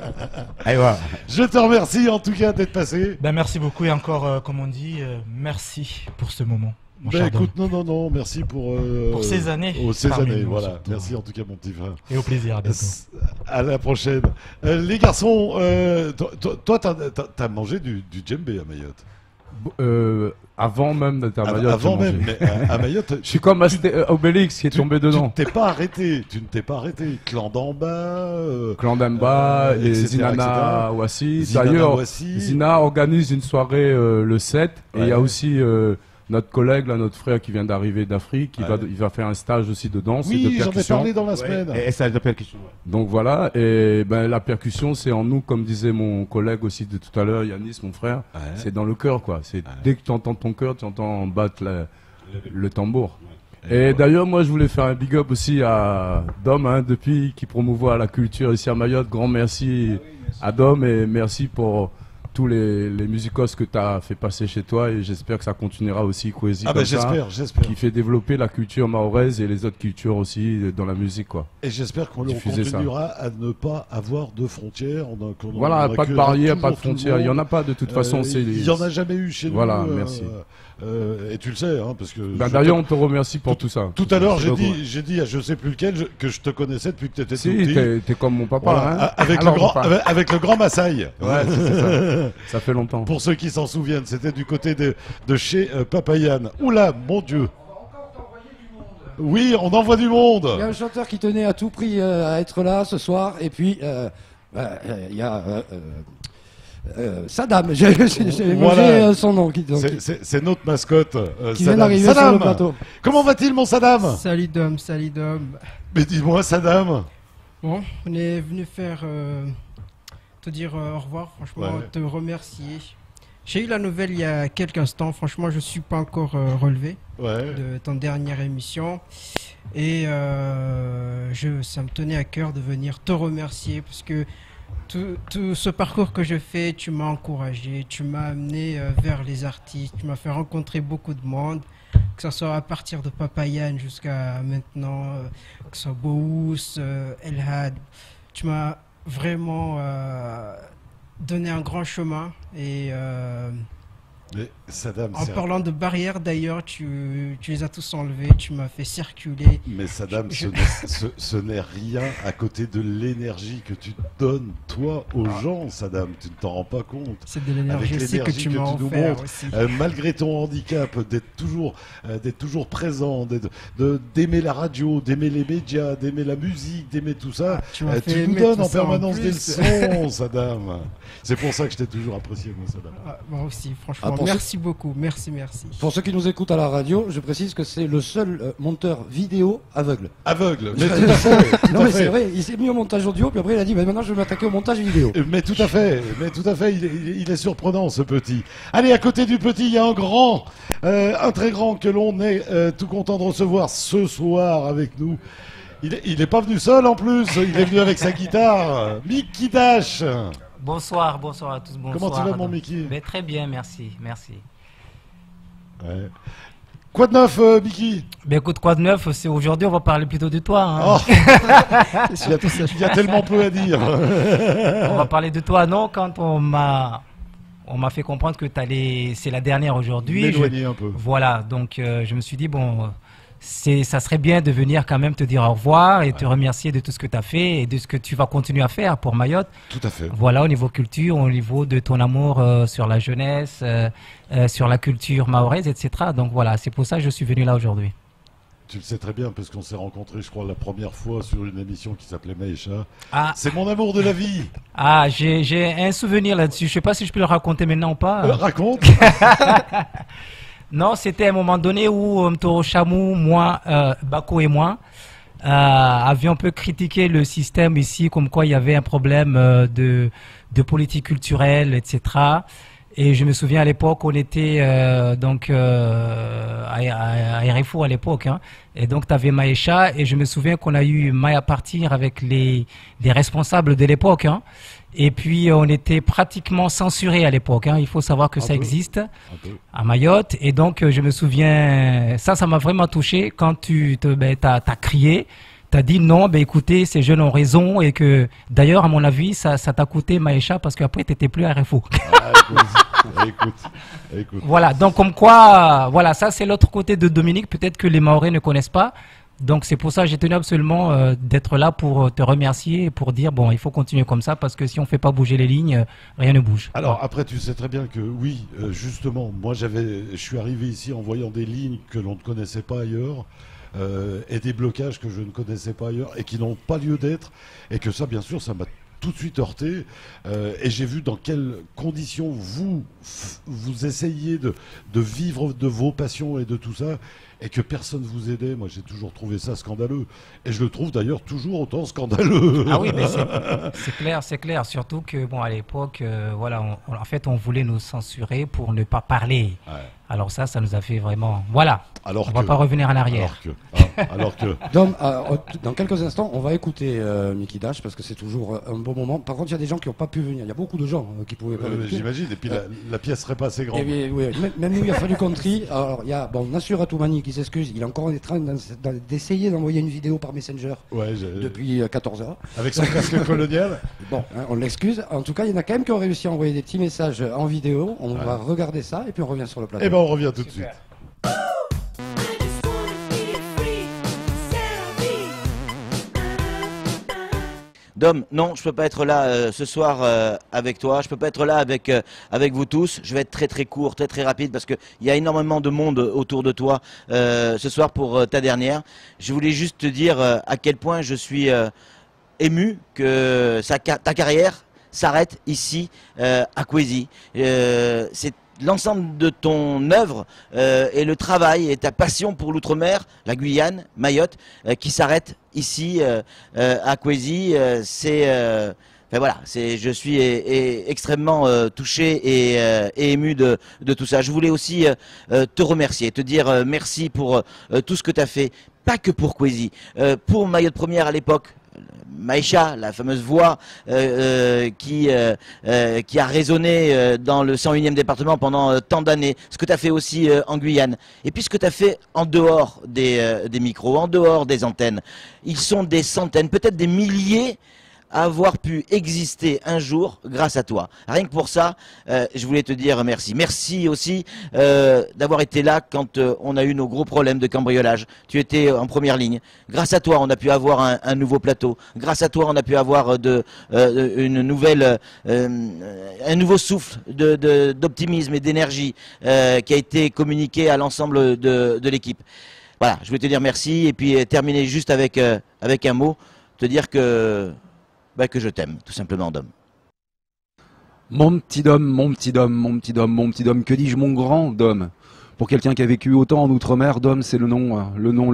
Je te remercie en tout cas d'être passé. Merci beaucoup et encore, comme on dit, merci pour ce moment. Écoute, non, merci pour ces années. Ces années, voilà. Surtout. Merci en tout cas, mon petit frère. Et au plaisir, à bientôt. À la prochaine. Les garçons, toi, t'as mangé du djembé à Mayotte. Avant même d'être à Mayotte. Avant même, mais à Mayotte. Je suis comme Obélix qui est tombé dedans. Tu ne t'es pas arrêté. Clan d'Amba, et Zinana Ouassi. D'ailleurs, Zina organise une soirée le 7. Et il y a aussi notre collègue, notre frère qui vient d'arriver d'Afrique, il va faire un stage aussi de danse et de percussion. Oui, j'en ai parlé dans la semaine. Et stage de percussion. Donc voilà, et la percussion, c'est en nous, comme disait mon collègue aussi de tout à l'heure, Yanis, mon frère, c'est dans le cœur, quoi. Dès que tu entends ton cœur, tu entends battre le tambour. Et d'ailleurs, moi, je voulais faire un big up aussi à Dom, depuis qui promouvoit la culture ici à Mayotte. Grand merci à Dom et merci pour tous les musicos que tu as fait passer chez toi et j'espère que ça continuera aussi Coésie j'espère qui fait développer la culture mahoraise et les autres cultures aussi dans la musique quoi. Et j'espère qu'on continuera à ne pas avoir de frontières. Voilà, pas de barrières, pas de frontières, il n'y en a pas de toute façon. Il n'y en a jamais eu chez nous. Voilà, merci. Et tu le sais, parce que. D'ailleurs, on te remercie pour tout ça. Tout à l'heure, j'ai dit à je sais plus lequel que je te connaissais depuis que tu étais tout petit. T'es comme mon papa, voilà, avec le grand Massaï. Ouais, c'est ça. Ça fait longtemps. Pour ceux qui s'en souviennent, c'était du côté de chez Papayan. Oula, mon Dieu. Oui, on envoie du monde. Il y a un chanteur qui tenait à tout prix à être là ce soir, et puis il y a. Saddam, j'ai mangé son nom. C'est notre mascotte. Qui vient d'arriver sur le plateau. Comment va-t-il, mon Saddam? Salut Dom. Mais dis-moi, Saddam. Bon, on est venu te dire au revoir, franchement, te remercier. J'ai eu la nouvelle il y a quelques instants, franchement, je ne suis pas encore relevé de ton dernière émission. Et ça me tenait à cœur de venir te remercier parce que tout ce parcours que je fais, tu m'as encouragé, tu m'as amené vers les artistes, tu m'as fait rencontrer beaucoup de monde, que ce soit à partir de Papayan jusqu'à maintenant, que ce soit Bous, Elhad. tu m'as vraiment donné un grand chemin et Saddam, en parlant de barrières d'ailleurs, tu les as tous enlevés, tu m'as fait circuler. Mais Saddam, ce n'est rien à côté de l'énergie que tu donnes toi aux gens, Saddam. Tu ne t'en rends pas compte. C'est de l'énergie aussi que tu m'as offert aussi. Malgré ton handicap, d'être toujours présent, d'aimer la radio, d'aimer les médias, d'aimer la musique, d'aimer tout ça. Tu nous donnes en permanence des leçons, Saddam. C'est pour ça que je t'ai toujours apprécié, moi, Saddam. Moi aussi, franchement. Merci beaucoup, merci. Pour ceux qui nous écoutent à la radio, je précise que c'est le seul monteur vidéo aveugle. Aveugle, mais tout à fait. Non mais c'est vrai, il s'est mis au montage audio, puis après il a dit maintenant je vais m'attaquer au montage vidéo. Mais tout à fait, il est surprenant ce petit. Allez, à côté du petit, il y a un très grand que l'on est tout content de recevoir ce soir avec nous. Il n'est pas venu seul en plus, il est venu avec sa guitare, Mickey Dash. Bonsoir à tous. Bonsoir. Comment tu vas, mon Mickey? Mais très bien, merci. Ouais. Quoi de neuf, Mickey? Ben écoute, quoi de neuf, c'est aujourd'hui, on va parler plutôt de toi. Hein. Oh. Il y a tellement peu à dire. On va parler de toi, non? Quand on m'a fait comprendre que c'est la dernière aujourd'hui. M'éloigner un peu. Voilà, donc je me suis dit, bon, ça serait bien de venir quand même te dire au revoir et te remercier de tout ce que tu as fait et de ce que tu vas continuer à faire pour Mayotte. Tout à fait. Voilà, au niveau culture, au niveau de ton amour sur la jeunesse, sur la culture mahoraise, etc. Donc voilà, c'est pour ça que je suis venu là aujourd'hui. Tu le sais très bien, parce qu'on s'est rencontrés, je crois, la première fois sur une émission qui s'appelait Maïcha. Ah. C'est mon amour de la vie. Ah, j'ai un souvenir là-dessus. Je sais pas si je peux le raconter maintenant ou pas. Raconte. Non, c'était à un moment donné où Mtoro Chamou, moi, Bako et moi, avions un peu critiqué le système ici, comme quoi il y avait un problème de politique culturelle, etc. Et je me souviens à l'époque, on était à RFO à l'époque, hein, et donc tu avais Maïcha, et je me souviens qu'on a eu Maï à partir avec les responsables de l'époque, hein, et puis on était pratiquement censurés à l'époque, hein, il faut savoir que ça existe à Mayotte, et donc je me souviens, ça m'a vraiment touché quand t'as crié. T'as dit non, ben écoutez, ces jeunes ont raison et que d'ailleurs, à mon avis, ça t'a coûté Maïcha parce qu'après, t'étais plus à RFO. Écoute. Voilà, donc comme quoi, voilà, ça c'est l'autre côté de Dominique, peut-être que les Mahorais ne connaissent pas. Donc c'est pour ça que j'ai tenu absolument d'être là pour te remercier et pour dire, bon, il faut continuer comme ça parce que si on ne fait pas bouger les lignes, rien ne bouge. Alors après, tu sais très bien que oui, justement, moi je suis arrivé ici en voyant des lignes que l'on ne connaissait pas ailleurs. Et des blocages que je ne connaissais pas ailleurs et qui n'ont pas lieu d'être, et que ça, bien sûr, ça m'a tout de suite heurté, et j'ai vu dans quelles conditions vous essayez de vivre de vos passions et de tout ça, et que personne vous aidait. Moi, j'ai toujours trouvé ça scandaleux, et je le trouve d'ailleurs toujours autant scandaleux. Ah oui, mais c'est clair, surtout que bon, à l'époque, voilà, en fait, on voulait nous censurer pour ne pas parler. Ouais. Alors ça nous a fait vraiment... Voilà, on ne va pas revenir en arrière. Alors que... Donc, dans quelques instants, on va écouter Mickey Dash, parce que c'est toujours un bon moment. Par contre, il y a des gens qui n'ont pas pu venir. Il y a beaucoup de gens qui pouvaient pas venir. J'imagine, et puis la pièce serait pas assez grande. Bien, oui, même nous, il a fallu qu'on trie. Alors, il y a Nassur Atoumani qui s'excuse. Il est encore en train d'essayer d'envoyer une vidéo par Messenger depuis 14 heures. Avec son casque colonial. Bon, hein, on l'excuse. En tout cas, il y en a quand même qui ont réussi à envoyer des petits messages en vidéo. On va regarder ça, et puis on revient sur le plateau. Et ben on revient tout de suite. Dom, non, je peux pas être là ce soir avec toi. Je peux pas être là avec vous tous. Je vais être très très court, très très rapide parce que il y a énormément de monde autour de toi ce soir pour ta dernière. Je voulais juste te dire à quel point je suis ému que ta carrière s'arrête ici à Kwezi. C'est l'ensemble de ton œuvre et le travail et ta passion pour l'outre-mer, la Guyane, Mayotte, qui s'arrête ici à Kwezi. Voilà, je suis extrêmement touché et ému de tout ça. Je voulais aussi te remercier, te dire merci pour tout ce que tu as fait, pas que pour Kwezi, pour Mayotte Première à l'époque. Maïcha, la fameuse voix qui a résonné dans le 101e département pendant tant d'années, ce que tu as fait aussi en Guyane, et puis ce que tu as fait en dehors des micros, en dehors des antennes. Ils sont des centaines, peut-être des milliers avoir pu exister un jour grâce à toi. Rien que pour ça, je voulais te dire merci. Merci aussi d'avoir été là quand on a eu nos gros problèmes de cambriolage. Tu étais en première ligne. Grâce à toi, on a pu avoir un nouveau plateau. Grâce à toi, on a pu avoir un nouveau souffle d'optimisme et d'énergie qui a été communiqué à l'ensemble de l'équipe. Voilà, je voulais te dire merci et puis terminer juste avec un mot, te dire que je t'aime, tout simplement, Dom. Mon petit Dom, mon petit Dom, mon petit Dom, mon petit Dom, que dis-je, mon grand Dom. Pour quelqu'un qui a vécu autant en Outre-mer, Dom, c'est le nom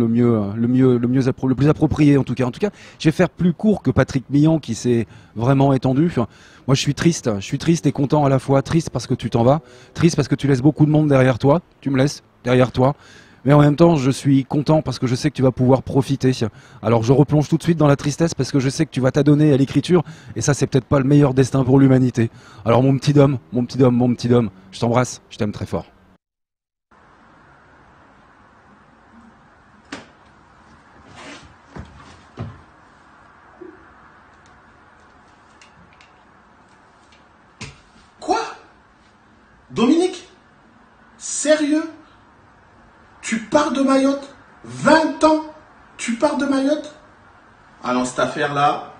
le plus approprié en tout cas. En tout cas, je vais faire plus court que Patrick Millon qui s'est vraiment étendu. Moi, je suis triste et content à la fois. Triste parce que tu t'en vas, triste parce que tu laisses beaucoup de monde derrière toi. Tu me laisses derrière toi. Mais en même temps, je suis content parce que je sais que tu vas pouvoir profiter. Alors je replonge tout de suite dans la tristesse parce que je sais que tu vas t'adonner à l'écriture et ça, c'est peut-être pas le meilleur destin pour l'humanité. Alors mon petit Dom, mon petit Dom, mon petit Dom, je t'embrasse, je t'aime très fort. Quoi? Dominique? Sérieux? Tu pars de Mayotte? 20 ans? Tu pars de Mayotte? Ah non, cette affaire-là,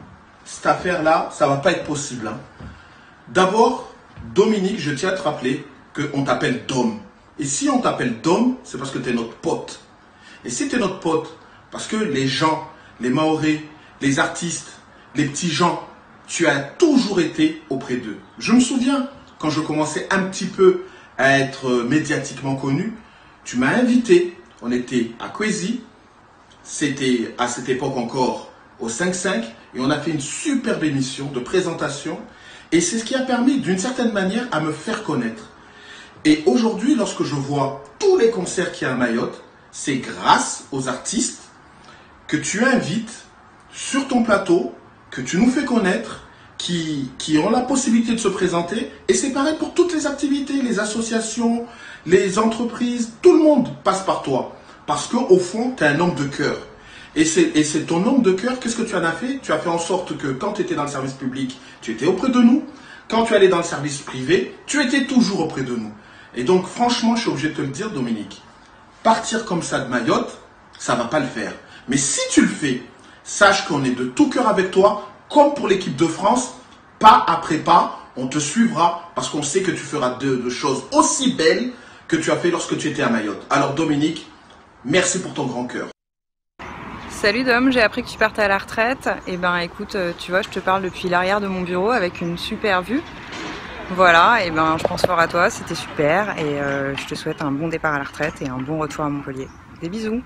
ça va pas être possible. Hein. D'abord, Dominique, je tiens à te rappeler qu'on t'appelle Dom. Et si on t'appelle Dom, c'est parce que tu es notre pote. Et si tu es notre pote, parce que les gens, les Mahorais, les artistes, les petits gens, tu as toujours été auprès d'eux. Je me souviens, quand je commençais un petit peu à être médiatiquement connu, tu m'as invité, on était à Kwezi, c'était à cette époque encore au 5-5, et on a fait une superbe émission de présentation, et c'est ce qui a permis d'une certaine manière à me faire connaître. Et aujourd'hui, lorsque je vois tous les concerts qu'il y a à Mayotte, c'est grâce aux artistes que tu invites sur ton plateau, que tu nous fais connaître, qui ont la possibilité de se présenter. Et c'est pareil pour toutes les activités, les associations, les entreprises, tout le monde passe par toi. Parce qu'au fond, tu es un homme de cœur. Et c'est ton homme de cœur, qu'est-ce que tu en as fait? Tu as fait en sorte que quand tu étais dans le service public, tu étais auprès de nous. Quand tu allais dans le service privé, tu étais toujours auprès de nous. Et donc franchement, je suis obligé de te le dire, Dominique, partir comme ça de Mayotte, ça ne va pas le faire. Mais si tu le fais, sache qu'on est de tout cœur avec toi, comme pour l'équipe de France, pas après pas, on te suivra parce qu'on sait que tu feras de choses aussi belles que tu as fait lorsque tu étais à Mayotte. Alors Dominique, merci pour ton grand cœur. Salut Dom, j'ai appris que tu partais à la retraite. Et ben écoute, tu vois, je te parle depuis l'arrière de mon bureau avec une super vue. Voilà, et ben je pense fort à toi, c'était super et je te souhaite un bon départ à la retraite et un bon retour à Montpellier. Des bisous.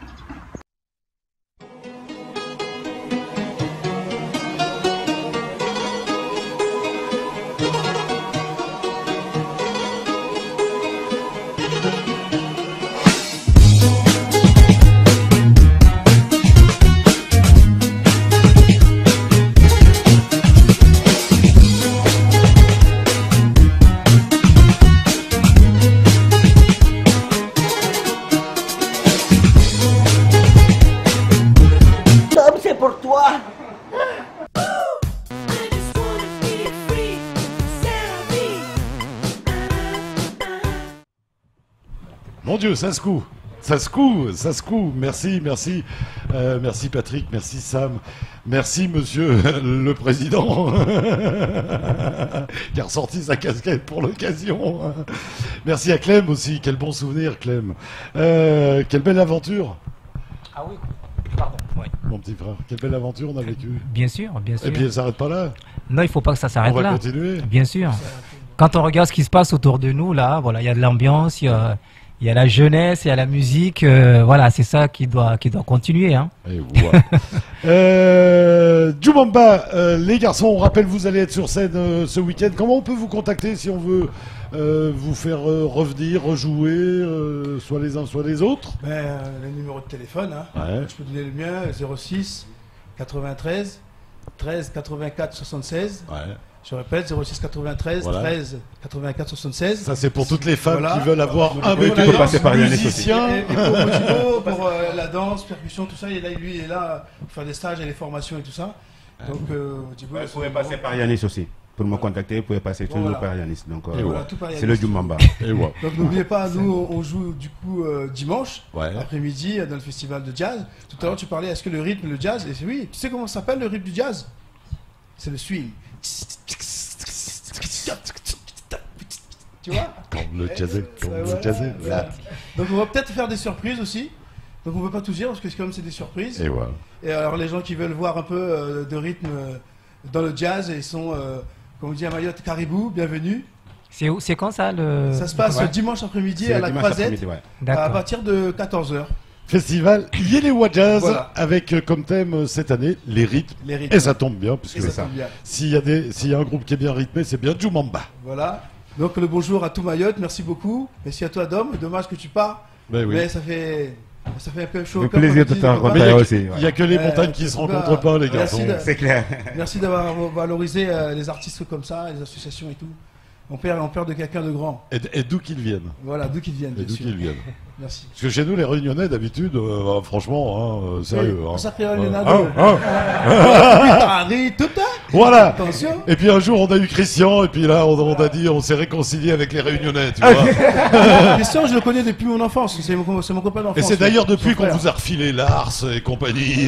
Mon Dieu, ça secoue. Ça secoue. Merci Patrick, merci Sam, merci Monsieur le Président qui a ressorti sa casquette pour l'occasion. Merci à Clem aussi, quel bon souvenir Clem. Quelle belle aventure. Ah oui, pardon. Oui. Mon petit frère, quelle belle aventure on a vécu. Bien sûr. Et puis elle s'arrête pas là. Non, il faut pas que ça s'arrête là. On va continuer. Bien sûr. Quand on regarde ce qui se passe autour de nous, là, voilà, il y a de l'ambiance, il y a la jeunesse, il y a la musique, voilà, c'est ça qui doit continuer. Hein. Et voilà. Djoubamba, les garçons, on rappelle, vous allez être sur scène ce week-end. Comment on peut vous contacter si on veut vous faire revenir, rejouer, soit les uns, soit les autres? Le numéro de téléphone, hein. Ouais. Je peux donner le mien, 06 93 13 84 76. Ouais. Je répète, 06 93 13 84 76. Ça, c'est pour toutes les femmes qui veulent avoir un musicien. Et pour Motivo, pour la danse, percussion, tout ça. Et là, lui, il est là pour faire des stages et des formations et tout ça. Donc, vous pouvez passer par Yanis aussi. Pour me contacter, vous pouvez passer toujours par Yanis. Donc, c'est le Djumamba. Donc n'oubliez pas, nous on joue du coup dimanche après-midi dans le festival de jazz. Tout à l'heure tu parlais, est-ce que le rythme, le jazz, et oui, tu sais comment ça s'appelle le rythme du jazz? C'est le swing. Tu vois? Le jazzé, là. Donc on va peut-être faire des surprises aussi. Donc on ne peut pas tout dire parce que comme c'est des surprises. Et alors les gens qui veulent voir un peu de rythme dans le jazz, ils sont, comme on dit à Mayotte, Caribou, bienvenue. C'est où? C'est quand ça Ça se passe dimanche après-midi à la Croisette, à partir de 14h. Festival Yelewa Jazz avec comme thème cette année les rythmes. Et ça tombe bien, puisque s'il y a un groupe qui est bien rythmé, c'est bien Djumamba. Voilà. Donc le bonjour à tout Mayotte, merci beaucoup. Merci à toi Dom, dommage que tu pars. Mais ça fait un peu chaud. Le plaisir de te rencontrer aussi. Il n'y a que les montagnes qui ne se rencontrent pas, les garçons. C'est clair. Merci d'avoir valorisé les artistes comme ça, les associations et tout. On perd de quelqu'un de grand. Et d'où qu'ils viennent. Voilà, d'où qu'ils viennent. Et d'où qu'ils viennent. Merci. Parce que chez nous, les Réunionnais, d'habitude, franchement, sérieux. Sacré Réunionnais. Voilà. Attention. Et puis un jour, on a eu Christian, et puis là, on a dit, on s'est réconcilié avec les Réunionnais, tu vois. Christian, je le connais depuis mon enfance. C'est mon copain d'enfance. Et c'est d'ailleurs depuis qu'on vous a refilé Lars et compagnie.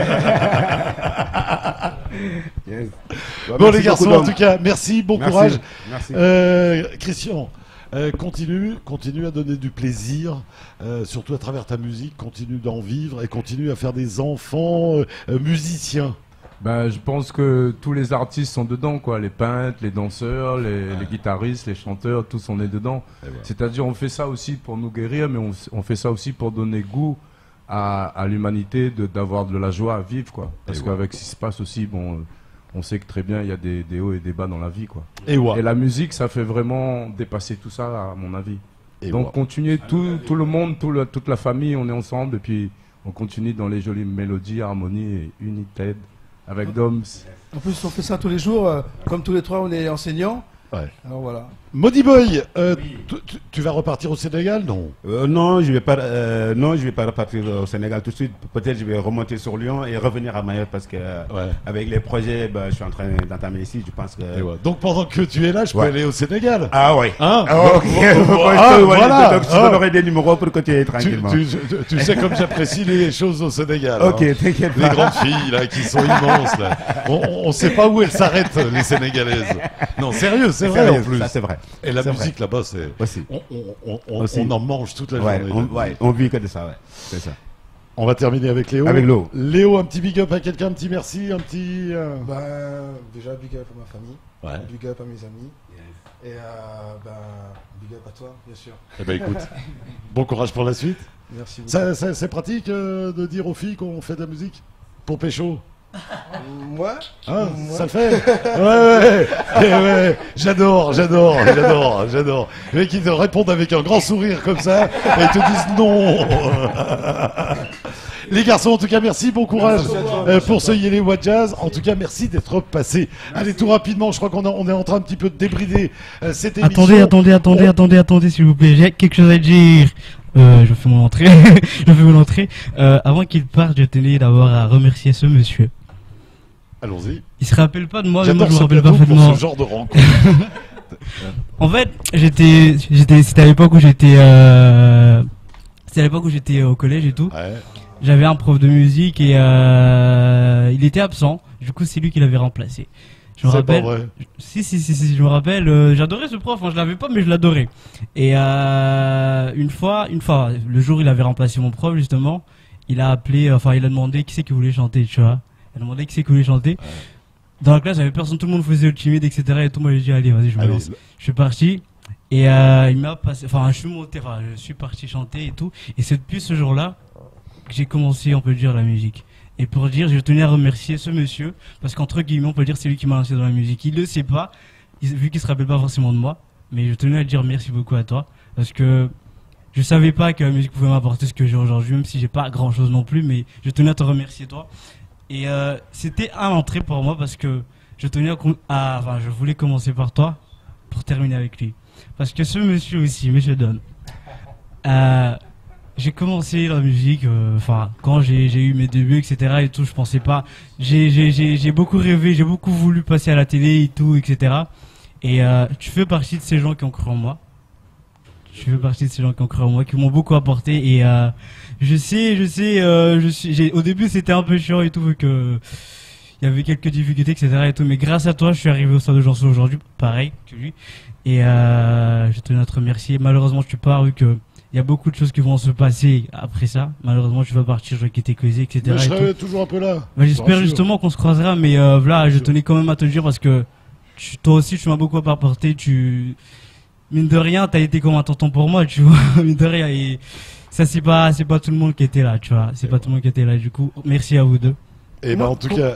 Bon, les garçons, en tout cas, merci, bon courage. Merci. Christian. Continue à donner du plaisir, surtout à travers ta musique, continue d'en vivre et continue à faire des enfants musiciens. Je pense que tous les artistes sont dedans, quoi. Les peintres, les danseurs, les guitaristes, les chanteurs, tous on est dedans. C'est-à-dire on fait ça aussi pour nous guérir, mais on fait ça aussi pour donner goût à l'humanité d'avoir de la joie à vivre, quoi. Parce qu'avec ce qui se passe aussi, on sait que très bien il y a des hauts et des bas dans la vie, quoi. Et la musique, ça fait vraiment dépasser tout ça, à mon avis. Donc continuez, tout le monde, toute la famille, on est ensemble et puis on continue dans les jolies mélodies, harmonies et United avec Doms. En plus, on fait ça tous les jours, comme tous les trois, on est enseignants. Alors voilà. Modi Boy, tu vas repartir au Sénégal, non? Non, je vais pas repartir au Sénégal tout de suite. Peut-être je vais remonter sur Lyon et revenir à Mayotte parce que avec les projets, je suis en train d'entamer ici. Je pense que. Donc pendant que tu es là, je peux aller au Sénégal. Ah oui. Hein? Ok. Voilà. Donc je donnerai des numéros pour continuer tranquillement. Tu sais comme j'apprécie les choses au Sénégal. Ok, t'inquiète pas. Les grandes filles là qui sont immenses là. On sait pas où elles s'arrêtent les Sénégalaises. Non, sérieux, c'est vrai en plus. Ça c'est vrai. Et la musique là-bas, c'est on en mange toute la journée. On vit que de ça, c'est ça. On va terminer avec Léo. Avec Léo. Léo, un petit big up à quelqu'un, un petit merci, un petit. Déjà big up à ma famille, big up à mes amis, et big up à toi, bien sûr. Eh ben écoute, bon courage pour la suite. Merci beaucoup. C'est pratique de dire aux filles qu'on fait de la musique pour pécho. Moi, ça le fait. Ouais. J'adore. Les mecs qui te répondent avec un grand sourire comme ça et ils te disent non. Les garçons, en tout cas, merci, bon courage pour ce Yelewa Jazz. En tout cas, merci d'être passé. Allez, tout rapidement, je crois qu'on est en train un petit peu de débrider cette émission. Attendez, s'il vous plaît, j'ai quelque chose à dire. Je fais mon entrée. Avant qu'il parte, je tenais d'abord à remercier ce monsieur. Allons-y. Il se rappelle pas de moi, mais moi je me rappelle parfaitement. Pour ce genre de rencontre. En fait, c'était à l'époque où j'étais au collège et tout. J'avais un prof de musique et il était absent. Du coup, c'est lui qui l'avait remplacé. Je me rappelle. Pas vrai. Si, je me rappelle. J'adorais ce prof. Je l'avais pas, mais je l'adorais. Et une fois, le jour où il avait remplacé mon prof justement, il a demandé qui c'est qui voulait chanter, tu vois. Il a demandé qui c'est qui voulait chanter. Dans la classe, il n'y avait personne, tout le monde faisait le timide, etc. Et tout, moi j'ai dit allez, vas-y, je me lance. Je suis parti. Et il m'a passé, je suis parti chanter et tout. Et c'est depuis ce jour-là que j'ai commencé, on peut dire, la musique. Et pour dire, je tenais à remercier ce monsieur, parce qu'entre guillemets, on peut dire c'est lui qui m'a lancé dans la musique. Il le sait pas, vu qu'il se rappelle pas forcément de moi, mais je tenais à dire merci beaucoup à toi, parce que je savais pas que la musique pouvait m'apporter ce que j'ai aujourd'hui, même si j'ai pas grand chose non plus, mais je tenais à te remercier toi. Et c'était un entrée pour moi, parce que je voulais commencer par toi, pour terminer avec lui. Parce que ce monsieur aussi, monsieur Don, J'ai commencé la musique, enfin quand j'ai eu mes débuts, etc. et tout, je pensais pas. J'ai beaucoup rêvé, j'ai beaucoup voulu passer à la télé et tout, etc. Et tu fais partie de ces gens qui ont cru en moi. Je fais partie de ces gens qui ont cru en moi, qui m'ont beaucoup apporté. Et au début c'était un peu chiant et tout, vu que il y avait quelques difficultés, etc. et tout. Mais grâce à toi, je suis arrivé au stade de Janson aujourd'hui, pareil que lui. Et je tenais à te remercier. Malheureusement, tu pars, vu que il y a beaucoup de choses qui vont se passer après ça. Malheureusement, tu vas partir, je vais quitter Coisy, etc. Mais je serai toujours un peu là. Bah, j'espère justement qu'on se croisera, mais voilà, je tenais quand même à te dire parce que toi aussi, tu m'as beaucoup apporté. Mine de rien, t'as été comme un tonton pour moi, tu vois. Mine de rien, et ça, c'est pas tout le monde qui était là, tu vois. C'est pas tout le monde qui était là, du coup. Merci à vous deux. Et ben en tout cas,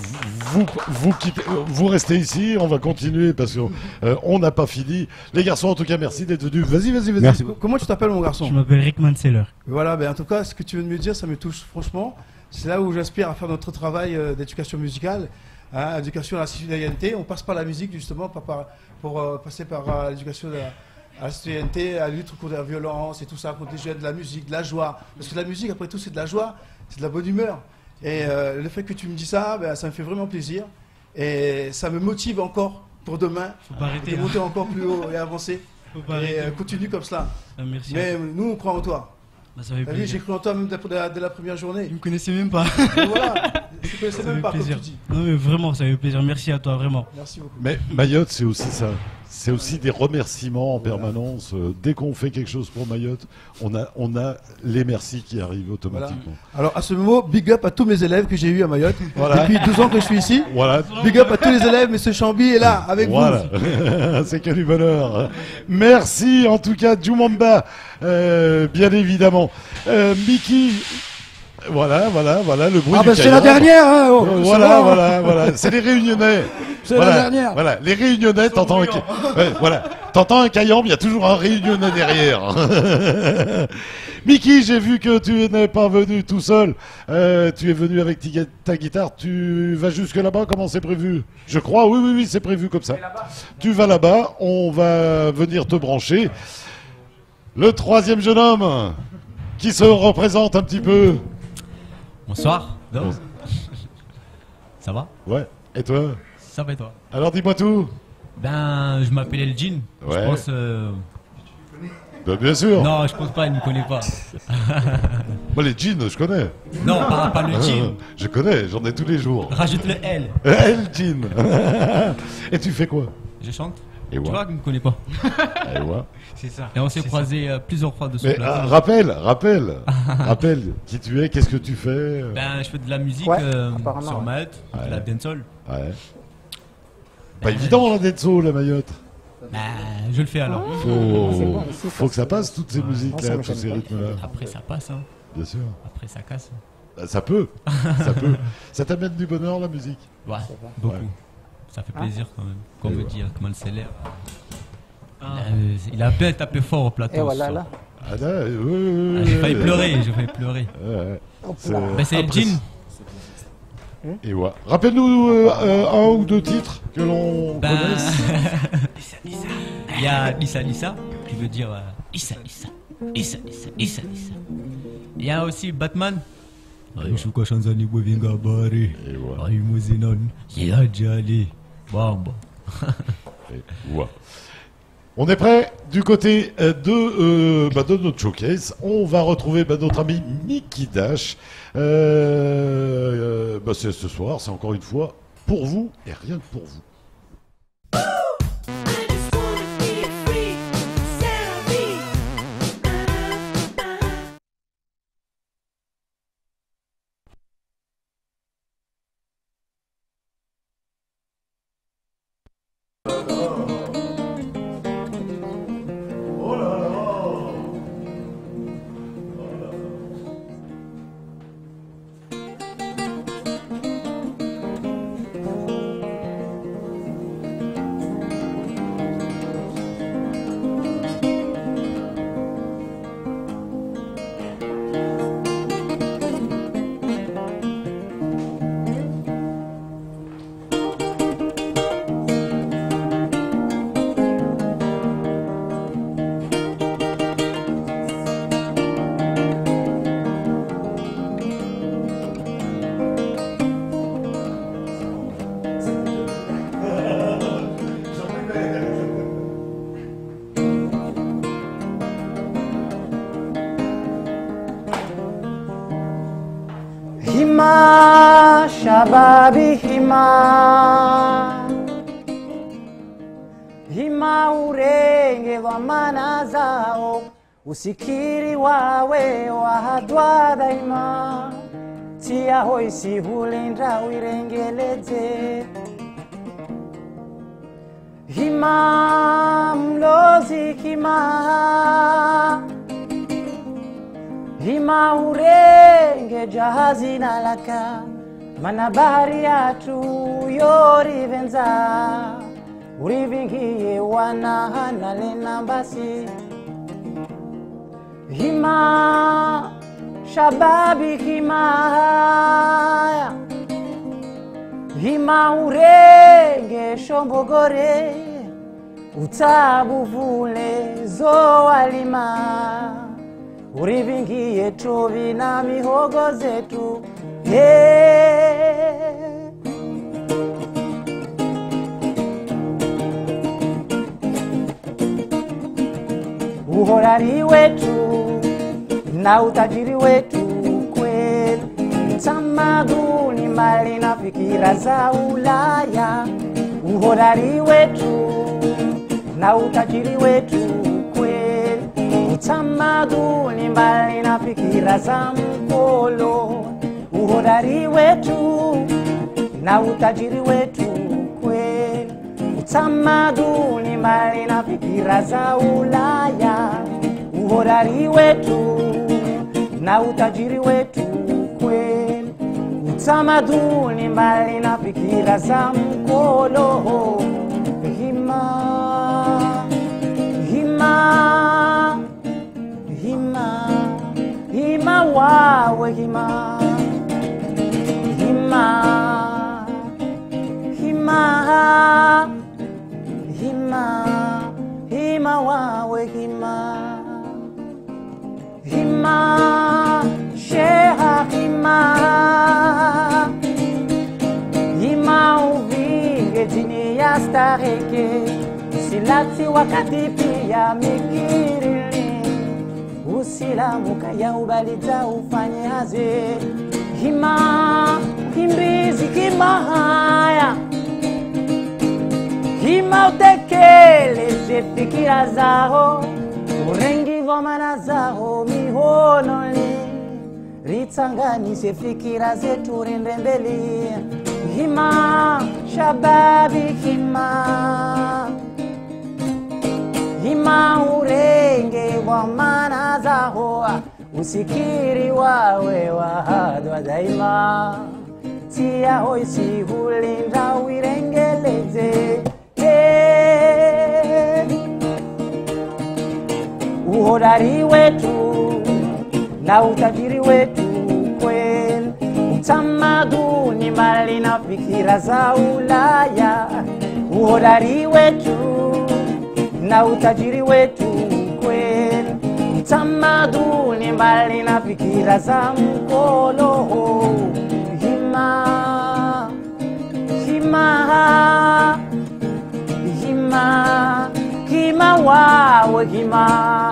vous restez ici, on va continuer parce qu'on n'a pas fini. Les garçons, en tout cas, merci d'être venus. Vas-y. Merci. Comment tu t'appelles, mon garçon? Je m'appelle Rick Manseller. Voilà, ben en tout cas, ce que tu viens de me dire, ça me touche franchement. C'est là où j'aspire à faire notre travail d'éducation musicale, hein, éducation à la citoyenneté. On passe par la musique justement pour passer par l'éducation à la citoyenneté, à la lutte contre la violence et tout ça, contre les jeunes, de la musique, de la joie. Parce que la musique, après tout, c'est de la joie, c'est de la bonne humeur. Et le fait que tu me dis ça, ben, ça me fait vraiment plaisir. Et ça me motive encore pour demain de monter encore plus haut et avancer. Et continue comme cela. Merci. Mais nous, on croit en toi. Bah, ça fait plaisir. J'ai cru en toi même dès la première journée. Tu me connaissais même pas. Et voilà, je ne connaissais même pas, comme tu dis. Non mais vraiment, ça fait plaisir. Merci à toi, vraiment. Merci beaucoup. Mais Mayotte, c'est aussi ça. C'est aussi des remerciements en permanence. Dès qu'on fait quelque chose pour Mayotte, on a les merci qui arrivent automatiquement. Voilà. Alors à ce moment, big up à tous mes élèves que j'ai eu à Mayotte. Voilà. Depuis 12 ans que je suis ici. Voilà. Big up à tous les élèves, M. Chambi est là avec vous. C'est que du bonheur. Merci en tout cas, Djoumamba, bien évidemment. Mickey. Voilà, le bruit du c'est la dernière, hein, voilà, c'est les Réunionnais. C'est la dernière. Voilà, les Réunionnais, t'entends un caillambe, il y a toujours un Réunionnais derrière. Mickey, j'ai vu que tu n'es pas venu tout seul. Tu es venu avec ta guitare. Tu vas jusque là-bas, comment c'est prévu? Je crois, oui, c'est prévu comme ça. Tu vas là-bas, on va venir te brancher. Le troisième jeune homme qui se représente un petit peu. Bonsoir. Ça va? Ouais. Et toi? Ça va et toi? Alors dis-moi tout. Ben, je m'appelle El Jean. Ouais. Je pense. Ben, bien sûr. Non, je pense pas, il ne me connaît pas. Moi, les jeans, je connais. Non, pas le jean. Je connais, j'en ai tous les jours. Rajoute le L. El Jean. Et tu fais quoi? Je chante. Et tu vois qu'il ne me connaît pas. Et ouais. C'est ça. Et on s'est croisés plusieurs fois de ce plateau. Rappelle qui tu es, qu'est-ce que tu fais? Ben, je fais de la musique sur Mayotte, de la dancehall. Ouais. Pas évident la dancehall, la Mayotte. Ben, je le fais alors. Faut que ça passe, toutes ces musiques-là, tous ces rythmes-là. Après, ça passe. Hein. Bien sûr. Après, ça casse. Ça peut. Ça t'amène du bonheur, la musique? Ouais, beaucoup. Ouais. Ça fait plaisir quand même. Comme me dit Akmal Seller. Il a bien tapé fort au plateau. Et voilà, là. J'ai failli pleurer. C'est El Jean. Et ouais. Rappelle-nous un ou deux titres que l'on connaisse. Il y a Issa qui veut dire Issa. Il y a aussi Batman. On est prêt du côté de notre showcase. On va retrouver notre ami Mickey Dash. C'est ce soir, c'est encore une fois pour vous et rien que pour vous. hima shababi hima, hima urenge wa mana zao, usikiri wawe wahadwa daima, tia hoisi hulinda wirengeleze. Hima mlozi hima, hima urenge jahazi na laka, mana bahari yatu yori venza, urivingiye wana nalena basi. Hima shababi hima, hima urenge shombogore, utabu vule zoalima, urivingiye tovi na mihogo zetu. Uhodari wetu na utajiri wetu kweli, tamaduni, mali na fikira za Ulaya. Uhodari wetu na utajiri wetu kweli, tamaduni, mali na fikira za Mkolo. Uhodari wetu na utajiri wetu kweli, tamaduni, mali na fikira za Ulaya. Uhodari wetu na utajiri wetu kweli, utamaduni, mali na fikira za Mkolo. Hima, hima, hima, hima wawe hima, hima, hima, hima, hima wawe hima, hima sheha hima, hima uvinge jini ya stareke, silati wakati pia mikirili, usilamu kaya ubalita ufanye haze. Hima kimbizi hima haya, hima utekeleze fikira zao, urengi vomana zao mihononi, ritanganyise fikira zetu rindembeli. Hima shababi hima, hima urenge vomana zao, usikiri wawe wahadwa daima, tia hoisi hulinda wirengeleze. Uhodari wetu na utajiri wetu kweli, tamaduni, mali na fikira za Ulaya. Uhodari wetu na utajiri wetu kweli, tamaduni, mali na fikira za Mkolo. Hima, hima, hima, hima wawe hima,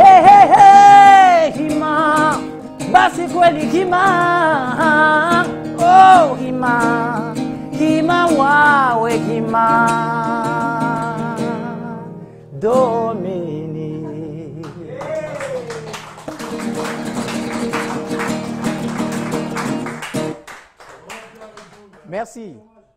hima, basi kweli hima, oh hima, hima wawe hima, Dominique. Merci.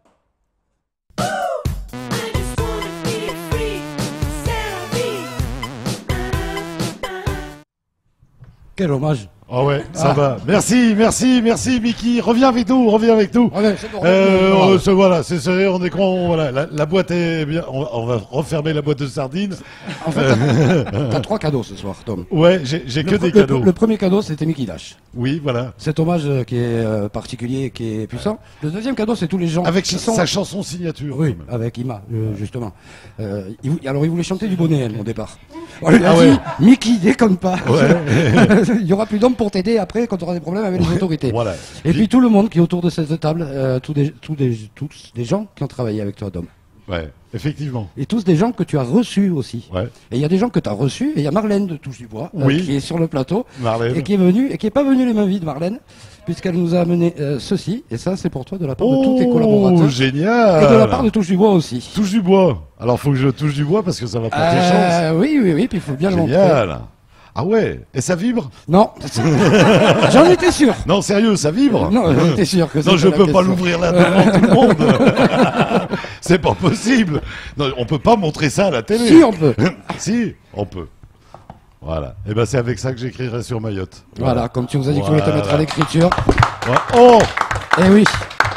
Quel hommage. Ah ouais, ça va. Merci, merci, merci, Mickey. Reviens avec nous, reviens avec nous. Voilà, c'est sérieux, on est con. Voilà, la boîte est bien. On va refermer la boîte de sardines. En fait, t'as 3 cadeaux ce soir, Tom. Ouais, j'ai que des cadeaux. Le premier cadeau, c'était Mickey Dash. Oui, voilà. Cet hommage qui est particulier, qui est puissant. Le deuxième cadeau, c'est tous les gens avec qui sont... sa chanson signature. Oui, avec Ima, justement. Alors, il voulait chanter du bonnet, au départ. On lui a dit, Mickey, déconne pas. Ouais. Il y aura plus d'hommes pour t'aider après quand tu auras des problèmes avec les autorités. Voilà. Et puis tout le monde qui est autour de cette table, tous des gens qui ont travaillé avec toi, Dom. Ouais, effectivement. Et tous des gens que tu as reçus aussi. Ouais. Et il y a des gens que tu as reçus, et il y a Marlène de Touche du Bois, Oui. qui est sur le plateau, Marlène. et qui est venue, et qui n'est pas venue les mains vides, Marlène, puisqu'elle nous a amené ceci, et ça c'est pour toi de la part de tous tes collaborateurs. Oh, génial. Et de la part de Touche du Bois aussi. Touche du bois. Alors faut que je touche du bois parce que ça va prêter chance. Oui, puis il faut bien le montrer. Génial. Ah ouais, et ça vibre? Non. J'en étais sûr. Non, sérieux, ça vibre? Non, j'en étais sûr que non, je c'était la peux pas question. l'ouvrir là devant tout le monde. C'est pas possible. Non, on peut pas montrer ça à la télé. Si, on peut. Si, on peut. Voilà. Et ben c'est avec ça que j'écrirai sur Mayotte. Voilà, comme tu nous as dit que tu voulais te mettre à l'écriture. Ouais. Oh. Eh oui.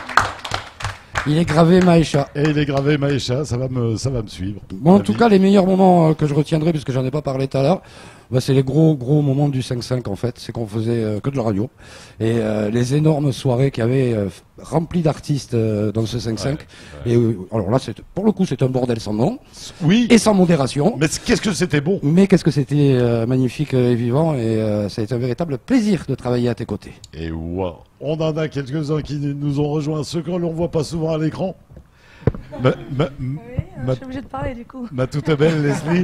Il est gravé Maïcha. Et il est gravé Maïcha, ça va me suivre. Bon, en tout cas, les meilleurs moments que je retiendrai, puisque j'en ai pas parlé tout à l'heure, bah, c'est les gros moments du 5-5 en fait. C'est qu'on faisait que de la radio. Et les énormes soirées qu'il y avait remplies d'artistes dans ce 5-5. Et alors là, pour le coup, c'est un bordel sans nom. Oui. Et sans modération. Mais qu'est-ce que c'était bon. Mais qu'est-ce que c'était magnifique et vivant. Et ça a été un véritable plaisir de travailler à tes côtés. Et wow. On en a quelques-uns qui nous ont rejoints, ceux que l'on voit pas souvent à l'écran. Je suis obligée de parler du coup. Ma toute belle Leslie.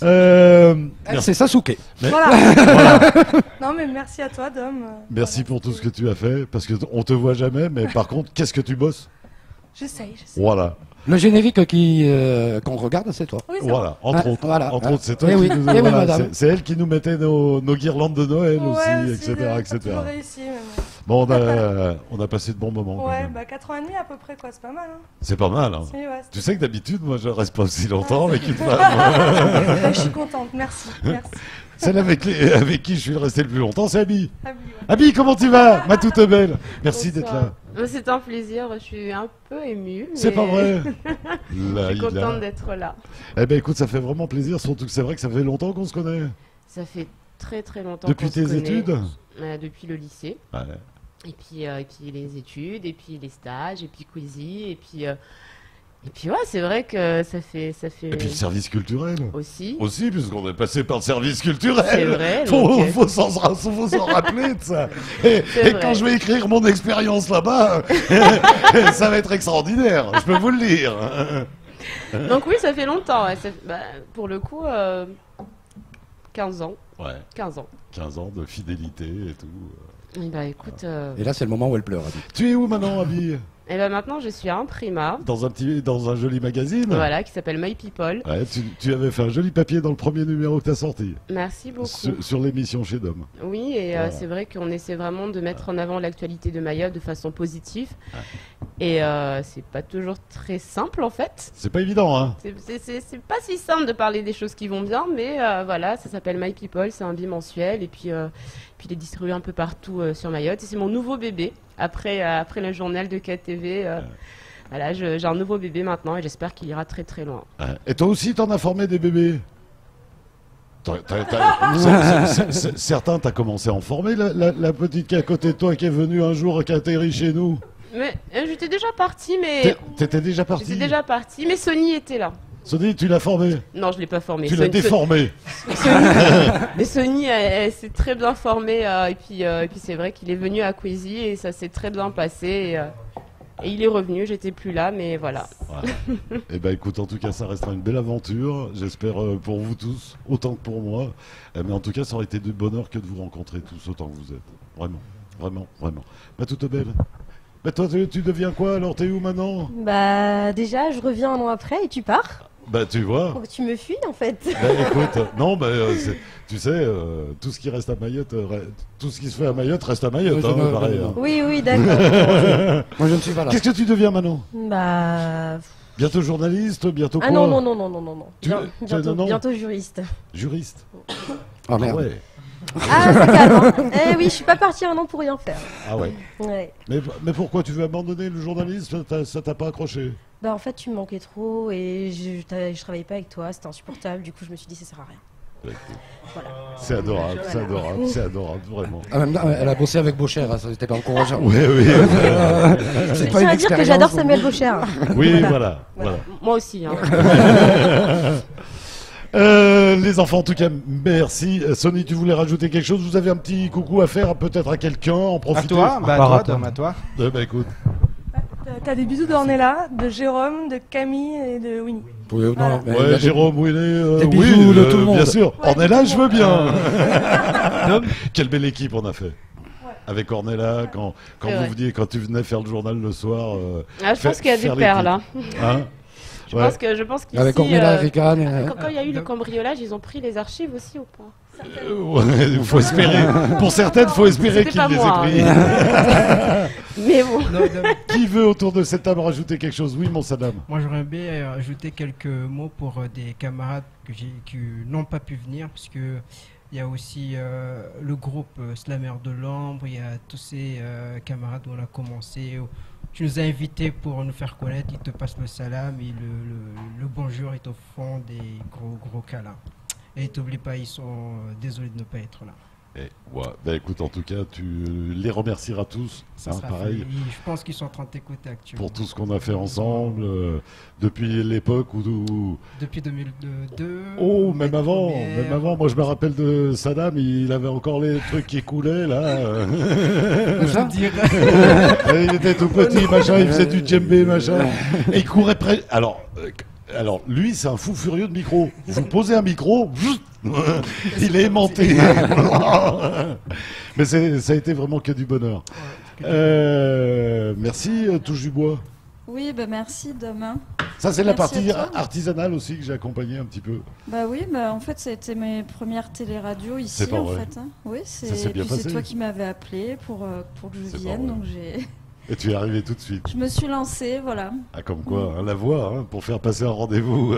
C'est Sasuke. Voilà. Non mais merci à toi Dom. Merci pour tout ce que tu as fait, parce qu'on te voit jamais, mais par contre, qu'est-ce que tu bosses? J'essaye. Voilà. Le générique qu'on regarde, c'est toi. Oui, voilà, entre autres. Voilà. Entre autres, c'est toi Eh qui oui, nous... eh oui, voilà, madame. c'est elle qui nous mettait nos guirlandes de Noël aussi, etc. etc. Réussi, Bon, on a passé de bons moments. quand ouais, même. bah 4 ans et demi à peu près, quoi, c'est pas mal. Hein. C'est pas mal. Hein. Si, ouais, tu sais que d'habitude, moi, je reste pas aussi longtemps avec une femme. Bah, je suis contente, merci. Celle avec qui je suis resté le plus longtemps, c'est Abby. Abby, Abby, comment tu vas? Ma toute belle. Merci d'être là. C'est un plaisir, je suis un peu émue. C'est pas vrai. Je suis contente d'être là. Eh ben écoute, ça fait vraiment plaisir, surtout que c'est vrai que ça fait longtemps qu'on se connaît. Ça fait très très longtemps. Depuis tes études? Depuis le lycée. Ouais. Et puis les études, et puis les stages, et puis Quizy, et puis ouais, c'est vrai que ça fait. Et puis le service culturel. Aussi. Aussi, puisqu'on est passé par le service culturel. C'est vrai. Faut s'en rappeler de ça. Et quand je vais écrire mon expérience là-bas, ça va être extraordinaire. Je peux vous le dire. Donc oui, ça fait longtemps. Ouais. Pour le coup, 15 ans. Ouais. 15 ans. 15 ans de fidélité et tout. Et bah écoute. Et là, c'est le moment où elle pleure, Abby. Tu es où maintenant, Abby? Et ben maintenant, je suis à Imprima. Dans un joli magazine. Voilà, qui s'appelle My People. Ouais, tu avais fait un joli papier dans le premier numéro que tu as sorti. Merci beaucoup. Sur l'émission chez Dom. Oui, et c'est vrai qu'on essaie vraiment de mettre en avant l'actualité de Mayotte de façon positive. Et c'est pas toujours très simple en fait. C'est pas évident, hein. C'est pas si simple de parler des choses qui vont bien, mais voilà, ça s'appelle My People, c'est un bimensuel. Et puis il est distribué un peu partout sur Mayotte. Et c'est mon nouveau bébé. Après le journal de KTV, voilà, j'ai un nouveau bébé maintenant et j'espère qu'il ira très très loin. Et toi aussi, t'en as formé des bébés? Certains, t'as commencé à en former, la petite qui est à côté de toi, qui est venue un jour, qui a atterri chez nous. Mais j'étais déjà partie, mais... T'étais déjà partie? J'étais déjà partie, mais Sony était là. Sony, tu l'as formée? Non, je l'ai pas formée. Tu l'as déformée. Mais Sony, elle s'est très bien formée. Et puis c'est vrai qu'il est venu à Quizy et ça s'est très bien passé. Et il est revenu, j'étais plus là, mais voilà. Eh ben écoute, en tout cas, ça restera une belle aventure. J'espère pour vous tous, autant que pour moi. Mais en tout cas, ça aurait été de bonheur que de vous rencontrer tous autant que vous êtes. Vraiment, vraiment, vraiment. Ma toute belle. Mais toi, tu deviens quoi alors? T'es où maintenant? Bah déjà, je reviens un an après et tu pars. Bah tu vois. Donc tu me fuis en fait. Bah écoute, non, bah tu sais, tout ce qui reste à Mayotte, tout ce qui se fait à Mayotte reste à Mayotte, hein, pareil. Hein. Oui, d'accord. Moi je ne suis pas là. Qu'est-ce que tu deviens maintenant? Bah... Bientôt journaliste, bientôt quoi? Ah non. Bientôt juriste. Juriste? Ah merde. Ouais. Ah, c'est calme. Eh oui, je suis pas partie un an pour rien faire. Ah ouais. Ouais. Mais pourquoi tu veux abandonner le journalisme? Ça t'a pas accroché? Bah en fait, tu me manquais trop et je travaillais pas avec toi, c'était insupportable. Du coup, je me suis dit, ça sert à rien. Voilà. C'est adorable, c'est adorable, c'est adorable, vraiment. En même temps, elle a bossé avec Baucher, hein, ça n'était pas encourageant. Oui. C'est pas une dire que j'adore Samuel Baucher. Oui, voilà. Moi aussi. Hein. Les enfants, en tout cas, merci. Sony, tu voulais rajouter quelque chose? Vous avez un petit coucou à faire, peut-être à quelqu'un, en profiter. À toi, à toi. Bah écoute. T'as des bisous d'Ornella, de Jérôme, de Camille et de Winnie. Oui, Voilà. ouais, Jérôme, Winnie, des bisous de tout le monde. Bien sûr. Ouais, Ornella, je veux bien. Ouais. Quelle belle équipe on a fait. Avec Ornella, quand tu venais faire le journal le soir. Je pense qu'il y a des perles là. Hein Je pense qu'ici, avec Ornella, Rican. Quand il y a eu le cambriolage, ils ont pris les archives aussi ou pas? Il faut espérer. Pour certaines, il faut espérer qu'ils les aient pris. Mais bon. Qui veut autour de cette table rajouter quelque chose? Oui, mon Saddam. Moi, j'aurais bien ajouter quelques mots pour des camarades qui n'ont pas pu venir, parce que il y a aussi le groupe Slammer de l'Ombre, il y a tous ces camarades où on a commencé. Tu nous as invités pour nous faire connaître, ils te passent le salam et le bonjour, ils te font des gros câlins. Et t'oublie pas, ils sont désolés de ne pas être là. Bah écoute, en tout cas, tu les remercieras tous. Ça sera pareil. fait. Je pense qu'ils sont en train de t'écouter actuellement. Pour tout ce qu'on a fait ensemble, depuis l'époque où... Depuis 2002. Oh, même avant. Moi, je me rappelle de Saddam, il avait encore les trucs qui coulaient, là. Il était tout petit, machin, il faisait du djembé, machin. Et il courait près... Alors, lui, c'est un fou furieux de micro. Vous posez un micro, il est aimanté. Mais ça a été vraiment que du bonheur. Merci, Touche du Bois. Oui, bah merci, Dom. Ça, c'est la partie artisanale aussi que j'ai accompagnée un petit peu. Bah oui, en fait, ça a été mes premières téléradios ici, c'est pas vrai. fait. Hein. Oui, ça s'est bien passé. C'est toi qui m'avais appelé pour que je vienne, donc j'ai... Et tu es arrivé tout de suite. Je me suis lancée, voilà. Ah, comme quoi, la voix, pour faire passer un rendez-vous,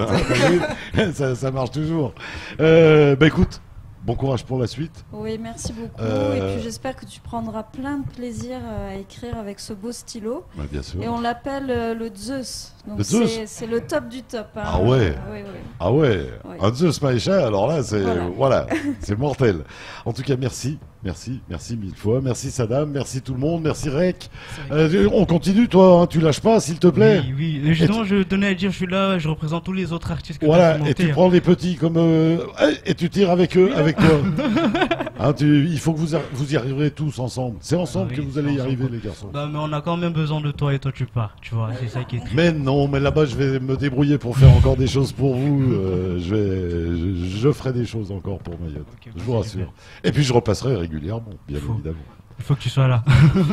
ça marche toujours. Bah écoute, bon courage pour la suite. Oui, merci beaucoup. Et puis j'espère que tu prendras plein de plaisir à écrire avec ce beau stylo. Bah, bien sûr. Et on l'appelle le Zeus. Donc c'est le top du top. Hein. Ah ouais. Oui. Ah ouais. Un Zeus Maïcha, alors là, c'est voilà, c'est mortel. En tout cas, merci mille fois. Merci Saddam, merci tout le monde, merci Rek. On continue, toi, hein, tu lâches pas, s'il te plaît. Oui. Justement, je tenais à dire, je suis là, je représente tous les autres artistes que voilà, tu as et tu prends les petits comme et tu tires avec eux, avec toi. Hein, il faut que vous y arriverez tous ensemble. C'est ensemble que vous allez y arriver, les garçons. Bah, mais on a quand même besoin de toi et toi tu pars, tu vois, c'est ça qui est. Mais non, mais là-bas je vais me débrouiller pour faire encore des choses pour vous. Je ferai des choses encore pour Mayotte, je vous rassure. Et puis je repasserai régulièrement, bien évidemment. Il faut que tu sois là.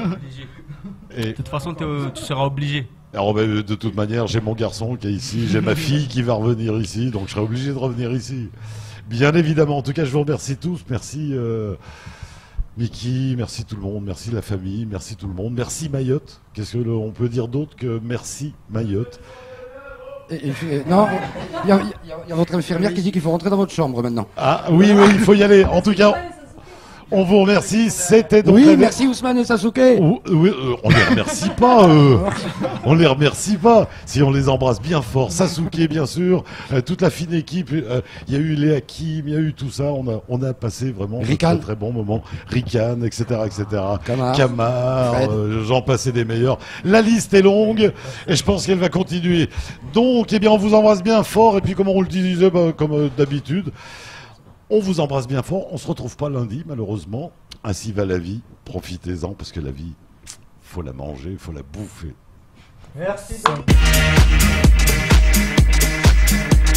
Et... De toute façon, tu seras obligé. Alors, de toute manière, j'ai mon garçon qui est ici, j'ai ma fille qui va revenir ici, donc je serai obligé de revenir ici. Bien évidemment. En tout cas, je vous remercie tous. Merci Mickey, merci tout le monde, merci la famille, merci tout le monde, merci Mayotte. Qu'est-ce qu'on peut dire d'autre que merci Mayotte? Non, il y a votre infirmière qui dit qu'il faut rentrer dans votre chambre maintenant. Ah oui, il faut y aller. En tout cas, on vous remercie. C'était donc. Oui, merci Ousmane et Sasuke. Oui, on les remercie pas. On les remercie pas. Si on les embrasse bien fort, Sasuke bien sûr, toute la fine équipe. Il y a eu les Hakim, il y a eu tout ça. On a passé vraiment de très très bons moments. Rican, etc., Kamar, j'en passais des meilleurs. La liste est longue et je pense qu'elle va continuer. Donc, eh bien, on vous embrasse bien fort et puis comme on le disait, comme d'habitude. On vous embrasse bien fort. On ne se retrouve pas lundi, malheureusement. Ainsi va la vie. Profitez-en, parce que la vie, faut la manger, il faut la bouffer. Merci.